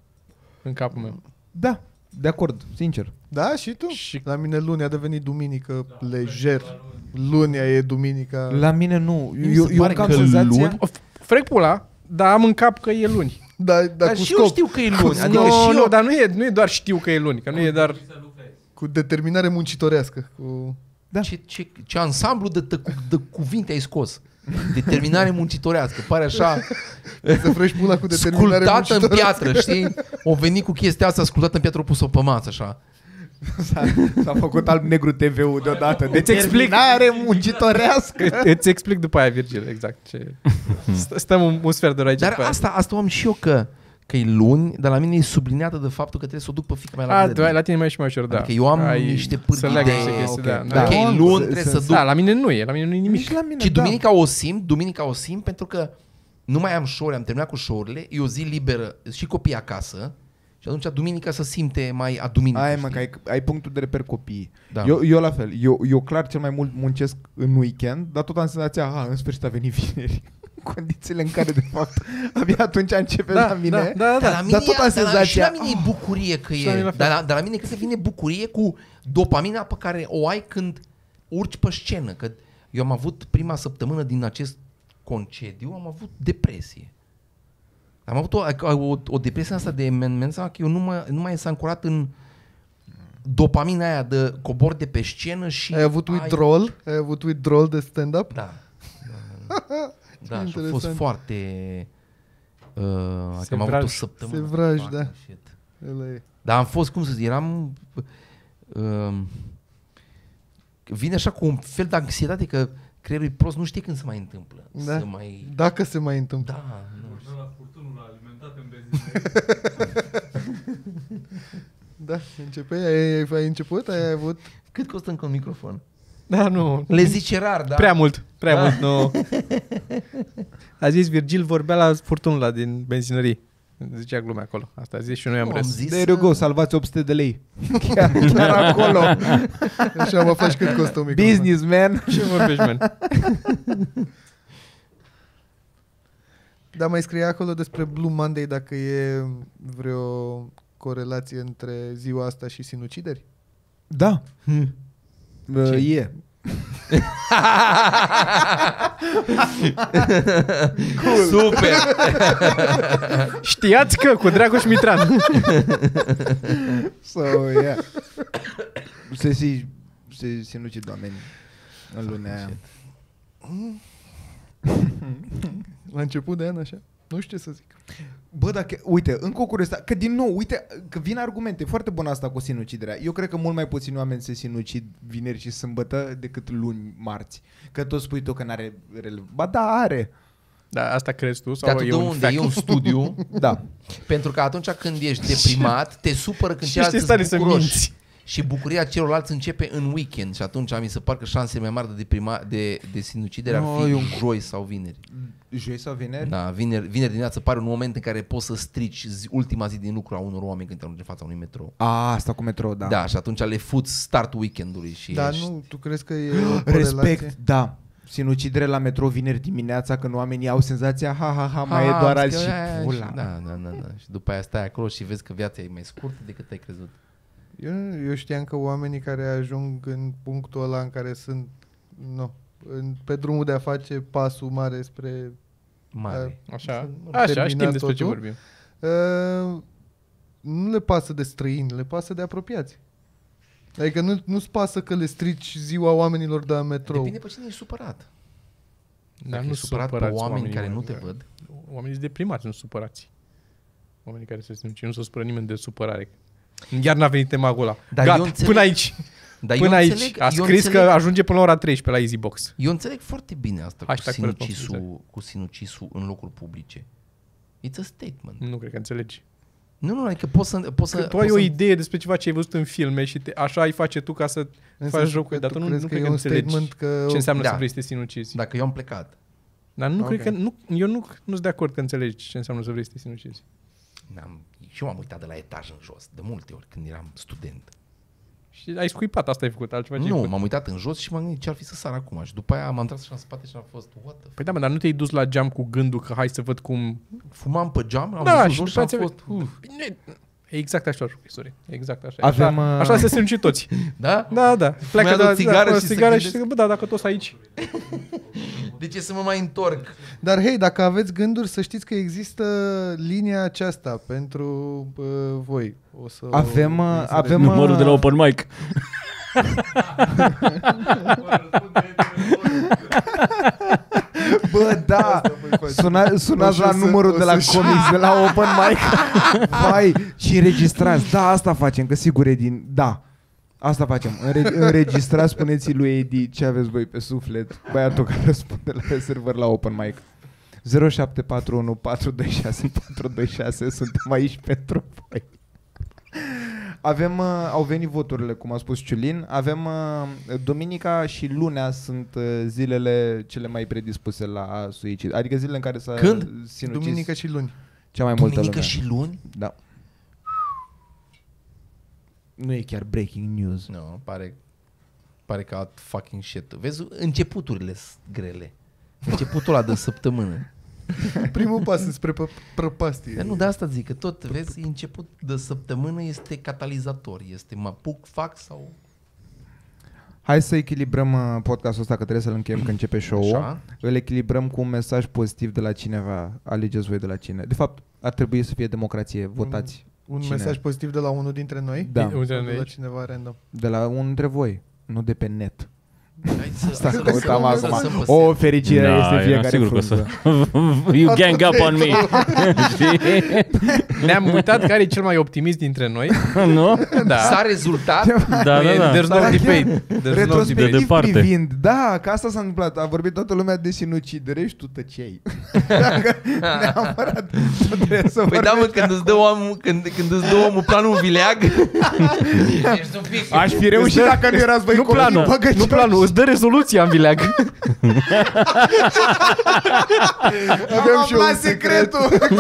În capul meu. Da, de acord, sincer. Da, și tu? Și- La mine luni a devenit duminică lejer. Lunia e duminica. La mine nu. Mi Eu, se eu pare am că senzația... luni- O, frec pula, dar am în cap că e luni. Da, da, Dar cu și eu scop. știu că e luni. Adică nu, și nu, eu... dar nu e, nu e doar știu că e luni, că nu e doar... Cu determinare muncitorească. Cu... Da. Ce, ce, ce ansamblu de, de, de cuvinte ai scos. Determinare muncitorească. Pare așa Să frăși pula cu determinare sculptată în muncitorească. piatră, știi? O venit cu chestia asta sculptată în piatră, o pus-o pe masă, așa. S-a, s-a făcut alb-negru T V-ul deodată. Deci explic. Determinare muncitorească. Î- Îți explic după aia, Virgil, exact. Ce... St- Stăm un, un sfert de oră aici. Dar după aia. asta, asta o am și eu că că e luni, dar la mine e subliniată de faptul că trebuie să o duc pe fiica mea la A, grădină. tu ai- la tine mai e și mai ușor, da. Adică eu am ai, niște pârghii să leagă de- niște chestii, ok, da, da. Ok, Da. luni Se- trebuie se- să duc. Da, la mine nu e, la mine nu e nimic. Nici la mine, Și da. duminica o simt, duminica o simt pentru că nu mai am show am terminat cu show-urile, e o zi liberă și copii acasă și atunci duminica se simte mai a duminică. Ai, mă, știi? că ai, ai punctul de reper copiii. Da. Eu, eu la fel. Eu, eu clar cel mai mult muncesc în weekend, dar tot am senzația, a, în sfârșit a venit vineri. Condițiile în care, de fapt, abia atunci începe Da, la mine. da, da, Dar da. la mine, Dar tot am dar la, și senzația, la mine e bucurie că Și la e. mine la fel. Dar la, dar la mine cred că vine bucurie cu dopamina pe care o ai când urci pe scenă. Că eu am avut prima săptămână din acest concediu, am avut depresie. Am avut o, o, o depresie asta de men, men că eu nu, mă, nu mai s-a ancorat în dopamina aia de cobor de pe scenă și... Ai avut withdrawal? Ai avut withdrawal de stand-up? Da. Da, da. Da, și a fost Interesant. foarte... Uh, că am avut o Sevraj. săptămână. Sevraj, Fuck, da. shit. Ăla e. Dar am fost, cum să zic, eram... Uh, vine așa cu un fel de anxietate că creierul e prost, nu știe când se mai întâmplă. Da. Să mai... Dacă se mai întâmplă. Da, nu știu. La furtunul l-a alimentat în benzinărie. Da, începe, ai, ai, ai început, ai avut... Cât costă încă un microfon? Da, nu. Le zice rar, da? Prea mult, prea Da. mult, nu. A zis Virgil, vorbea la furtunul ăla din benzinărie. Zicea glume acolo. Asta a zis și noi am Nu, am râs. zis... There you go, salvați opt sute de lei. Chiar, chiar acolo. Așa mă faci cât costă un microfon. Businessman. Ce vorbești, man? Dar mai scrie acolo despre Blue Monday dacă e vreo corelație între ziua asta și sinucideri? Da. Hmm. Uh, Ce? e. Super! Știați că cu Dragoș Mitran. So, yeah. Se, se, se sinucid oameni în lunea aia. La început de an, așa. Nu știu ce să zic. Bă, dacă, uite, încă o curiozitate, că din nou, uite, că vin argumente, foarte bună asta cu sinuciderea. Eu cred că mult mai puțini oameni se sinucid vineri și sâmbătă decât luni, marți. Că tot spui tu că n-are relev. Ba da, are. Da, asta crezi tu? Sau Dar tu e de un unde? fact? E un studiu. Da. Pentru că atunci când ești deprimat, te supără când Și ești în ceilalți stare sunt să bucuroși. minți. Și bucuria celorlalți începe în weekend. Și atunci mi se par că șansele mai mari de, deprima, de, de sinucidere No, ar fi eu- joi sau vineri. Joi sau vineri? Da, vineri, vineri dimineață pare un moment în care poți să strici zi, ultima zi din lucru a unor oameni când te ajungi în fața unui metrou. A, asta cu metrou, da. Da, și atunci le fuți start weekendului și Dar ești... nu, tu crezi că e o corelație? Respect, da. Sinucidere la metrou vineri dimineața când oamenii au senzația ha, ha, ha, mai e Ha, doar că azi și aia, pula. Da, da, da, da. Și după aia stai acolo și vezi că viața e mai scurtă decât ai crezut. Eu, eu știam că oamenii care ajung în punctul ăla în care sunt no, în, pe drumul de a face pasul mare spre Mare. Așa, Să așa termina știm despre ce totul. vorbim. uh, nu le pasă de străini, le pasă de apropiați. Adică nu, nu-ți pasă că le strici ziua oamenilor de la metrou. Depinde pe cine ești supărat. Dar Dacă nu ești supărat pe supărați oameni care nu oamenii, te văd. Oamenii sunt deprimați, nu supărați. Oamenii care se simt, nu se supără nimeni de supărare. Iar n-a venit temagul ăla. Dar Gata, eu înțeleg- până aici. Dar Până eu aici. înțeleg, A eu scris înțeleg, că ajunge până la ora treisprezece la EasyBox. Eu înțeleg foarte bine asta cu Hashtag sinucisul, coresponsabilitate. cu sinucisul în locuri publice. It's a statement. Nu cred că înțelegi. Nu, nu, adică poți să... Poți să Că tu poți ai o să- idee despre ceva ce ai văzut în filme și te, așa ai face tu ca să În faci sensul jocul, că dar tu tu nu, crezi nu că cred e că un înțelegi statement că ce înseamnă Da. să vrei să te sinucizi. Dacă eu am plecat. Dar nu Ok. cred că, nu, eu nu nu sunt de acord că înțelegi ce înseamnă să vrei să te sinucizi. N-am, și eu m-am uitat de la etaj în jos, de multe ori, când eram student. Și ai scuipat, asta ai făcut, altceva ce ai Nu, făcut. m-am uitat în jos și m-am gândit ce ar fi să sar acum. Și după aia m-am tras așa în spate și am fost, what the f- Păi da, mă, dar nu te-ai dus la geam cu gândul că hai să văd cum... Fumam pe geam, am Da, văzut și jos și după am aceea... fost, uf. Bine, exact așa, sorry. Exact așa. Avem, așa, uh, așa se simt și toți. Da? Da, da. Pleacă Fumează de la o țigară da, și se țigară și gândesc. zic, bă, da, dacă tot aici. De ce să mă mai întorc? Dar hei, dacă aveți gânduri, să știți că există linia aceasta pentru uh, voi. O să Avem, o, uh, să avem, re- Numărul de la open mic. Bă, da, Suna, sunați O la să- numărul o de la să- comics, de la open mic. Vai, și înregistrați. Da, asta facem, că sigur e din... Da, asta facem. Înre- înregistrați, spuneți lui Edi ce aveți voi pe suflet. Băiatul care răspunde la rezervări la open mic. zero șapte patru unu patru doi șase patru doi șase. Suntem aici pentru voi. Avem, uh, au venit voturile, cum a spus Ciulin. Avem uh, duminica și lunea sunt uh, zilele cele mai predispuse la suicid. Adică zilele în care s-a Când? sinucis Duminică și luni. cea mai multă Duminică lume. și luni? Da. Nu e chiar breaking news. Nu, pare, pare că out fucking shit. Vezi, începuturile sunt grele. Începutul ăla de săptămână. Primul pas spre pă- prăpastie. Dar nu de asta zic, că tot, vezi, început de săptămână este catalizator. Este mă apuc, fac sau... Hai să echilibrăm uh, podcastul ăsta, că trebuie să-l încheiem când începe show-ul. Așa. Îl echilibrăm cu un mesaj pozitiv de la cineva. Alegeți voi de la cine. De fapt, ar trebui să fie democrație. Votați. Un Cine? mesaj pozitiv de la unul dintre noi? Da. Uite, Sau de la aici. cineva random? De la unul dintre voi. Nu de pe net. Hai să, Asta să căutam lăsăm- să acum. lăsăm pe O set. fericire Da, este eram fiecare sigur că o frunză. să... You gang up on me. Știi? Ne-am uitat care e cel mai optimist dintre noi. Nu? Da. S-a rezultat. Da, da, da. There's no Da, debate. There's no debate. Retrospectiv De departe. privind, da, că asta s-a întâmplat. A vorbit toată lumea de sinucidere și tu tăceai. Dacă neapărat tu trebuie să Păi da, mă, vorbești. când îți dă omul, când, când îți dă omul planul în vileag. Ești un pic. Aș fi reușit dacă nu erați voi Nu copii planul, băgăcioși. nu planul, îți dă rezoluția în vileag. Avem Am și un aflat secret. secretul.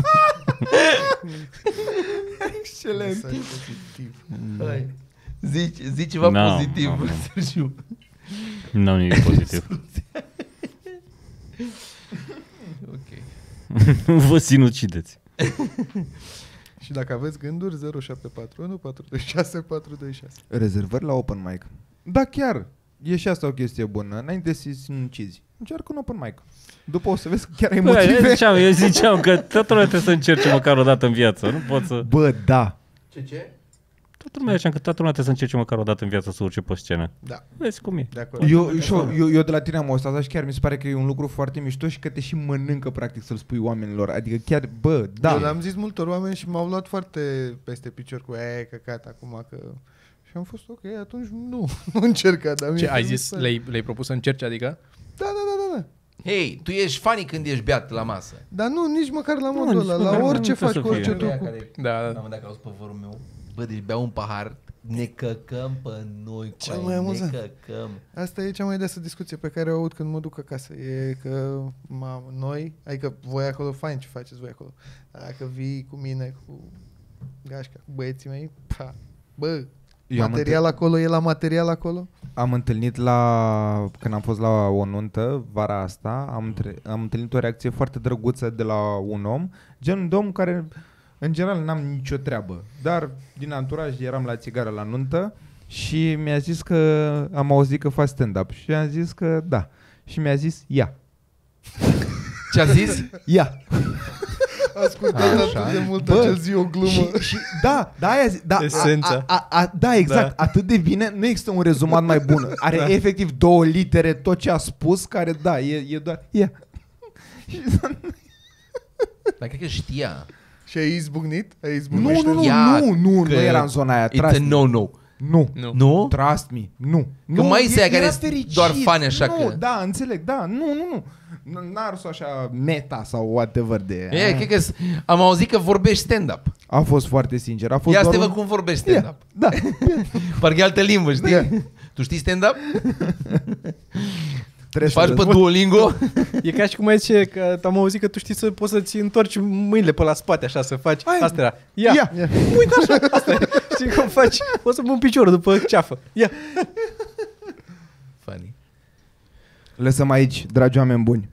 Excelent. Mesaj pozitiv. Hai. Zici, zici ceva No, pozitiv, no. Sergiu. Nu am nimic pozitiv. Ok. Vă sinucideți. Și dacă aveți gânduri, zero șapte patru unu patru doi șase patru doi șase. Rezervări la open mic. Da, chiar. e și asta o chestie bună. Înainte să incizi, încearcă un open mic. După o să vezi că chiar ai Bă, eu motive. ziceam, eu ziceam că toată lumea trebuie să încerce măcar o dată în viață. Nu pot să... Bă, da. Ce, ce? Toată lumea ziceam că toată lumea trebuie să încerce măcar o dată în viață să urce pe scenă. Da, Vezi cum e. de acord. Eu, eu, eu, eu de la tine am auzit asta și chiar mi se pare că e un lucru foarte mișto și că te și mănâncă practic să-l spui oamenilor. Adică chiar, bă, da. Eu l-am zis multor oameni și m-au luat foarte peste picior cu aia, căcat acum că... Și am fost ok, atunci nu, nu încerca, dar Ce mie ai mi zis? se- Le-ai, le-ai propus să încerci, adică? Da, da, da, da, da. Hei, tu ești funny când ești beat la masă. Dar nu, nici măcar la Nu, modul nici ăla, măcar la nu orice trebuie faci, să cu fie. orice tu. Cu... Da, La un da. moment dat că auzi pe vărul meu, bă, deci bea un pahar, ne căcăm pe noi, Cel coaie, mai amuzant. ne căcăm. Asta e cea mai deasă discuție pe care o aud când mă duc acasă. E că mamă, noi, adică voi acolo, fain ce faceți voi acolo. Dar dacă vii cu mine, cu gașca, cu băieții mei, pa, bă, Eu am material acolo e la material acolo? Am întâlnit la, când am fost la o nuntă vara asta, am, tre- am întâlnit o reacție foarte drăguță de la un om, genul de om care în general n-am nicio treabă, dar din anturaj eram la țigară la nuntă și mi-a zis că am auzit că faci stand-up și am zis că da. Și mi-a zis ia, Ce a zis? ia. Ascultat Așa. atât de mult Bă, acel zi o glumă. Și, și da, da, aia zi, da, Esența. A, a, a, da, exact, da. Atât de bine, nu există un rezumat mai bun. Are da. efectiv două litere tot ce a spus, care da, e, e doar ia. Dar cred că știa. Și ai izbucnit? Ai izbucnit? Nu, nu, nu, Ia, nu, nu, că nu era în zona aia. It's Trust a me. no-no. Nu. Nu. Nu? Trust me. Nu. Că nu, mai este e- aia care era sunt fericit. doar fani așa nu, că- da, înțeleg, da, nu, nu, nu. N- N-a ars așa meta sau whatever de... E, cred că s- am auzit că vorbești stand-up. A fost foarte sincer. A fost Ia să doar te un- văd cum vorbești stand-up. Da. Parcă e altă limbă, știi? Ia. Tu știi stand-up? Trebuie să Faci pe răspund. Duolingo? E ca și cum ai zice că am auzit că tu știi să poți să-ți întorci mâinile pe la spate așa, să faci. Hai. Asta era. Ia. Ia. Ia. Uite așa, asta e. Știi cum faci? O să pun piciorul după ceafă. Ia. Funny. Lăsăm aici, dragi oameni buni.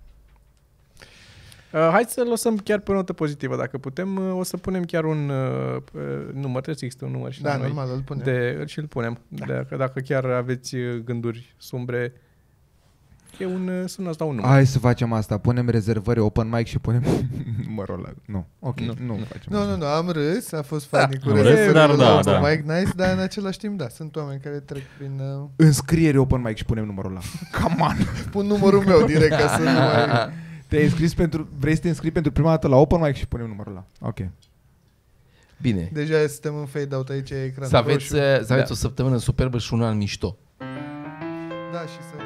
Uh, hai să lăsăm chiar pe o notă pozitivă. Dacă putem, uh, o să punem chiar un uh, uh, număr. Trebuie să există un număr și Da, la noi. normal, îl punem. De, și îl punem. Da. Dacă, dacă chiar aveți uh, gânduri sumbre, e un, uh, sunați la un număr. Hai să facem asta. Punem rezervări open mic și punem numărul ăla. Nu. Ok, nu, Nu, nu, nu. facem Nu, asta. nu, nu, am râs, a fost funny cu am râs, rezervele dar la da, open da. mic nice, dar în același timp, da, sunt oameni care trec prin... Uh, Înscriere open mic și punem numărul ăla. Come on. pun numărul meu direct ca să nu mai... Te-ai înscris pentru, vrei să te înscrii pentru prima dată la open mic și punem numărul ăla. Ok. Bine. Deja suntem în fade-out, aici e ecranul Să aveți, roșu. să aveți Da. o săptămână superbă și un an mișto. Da, și să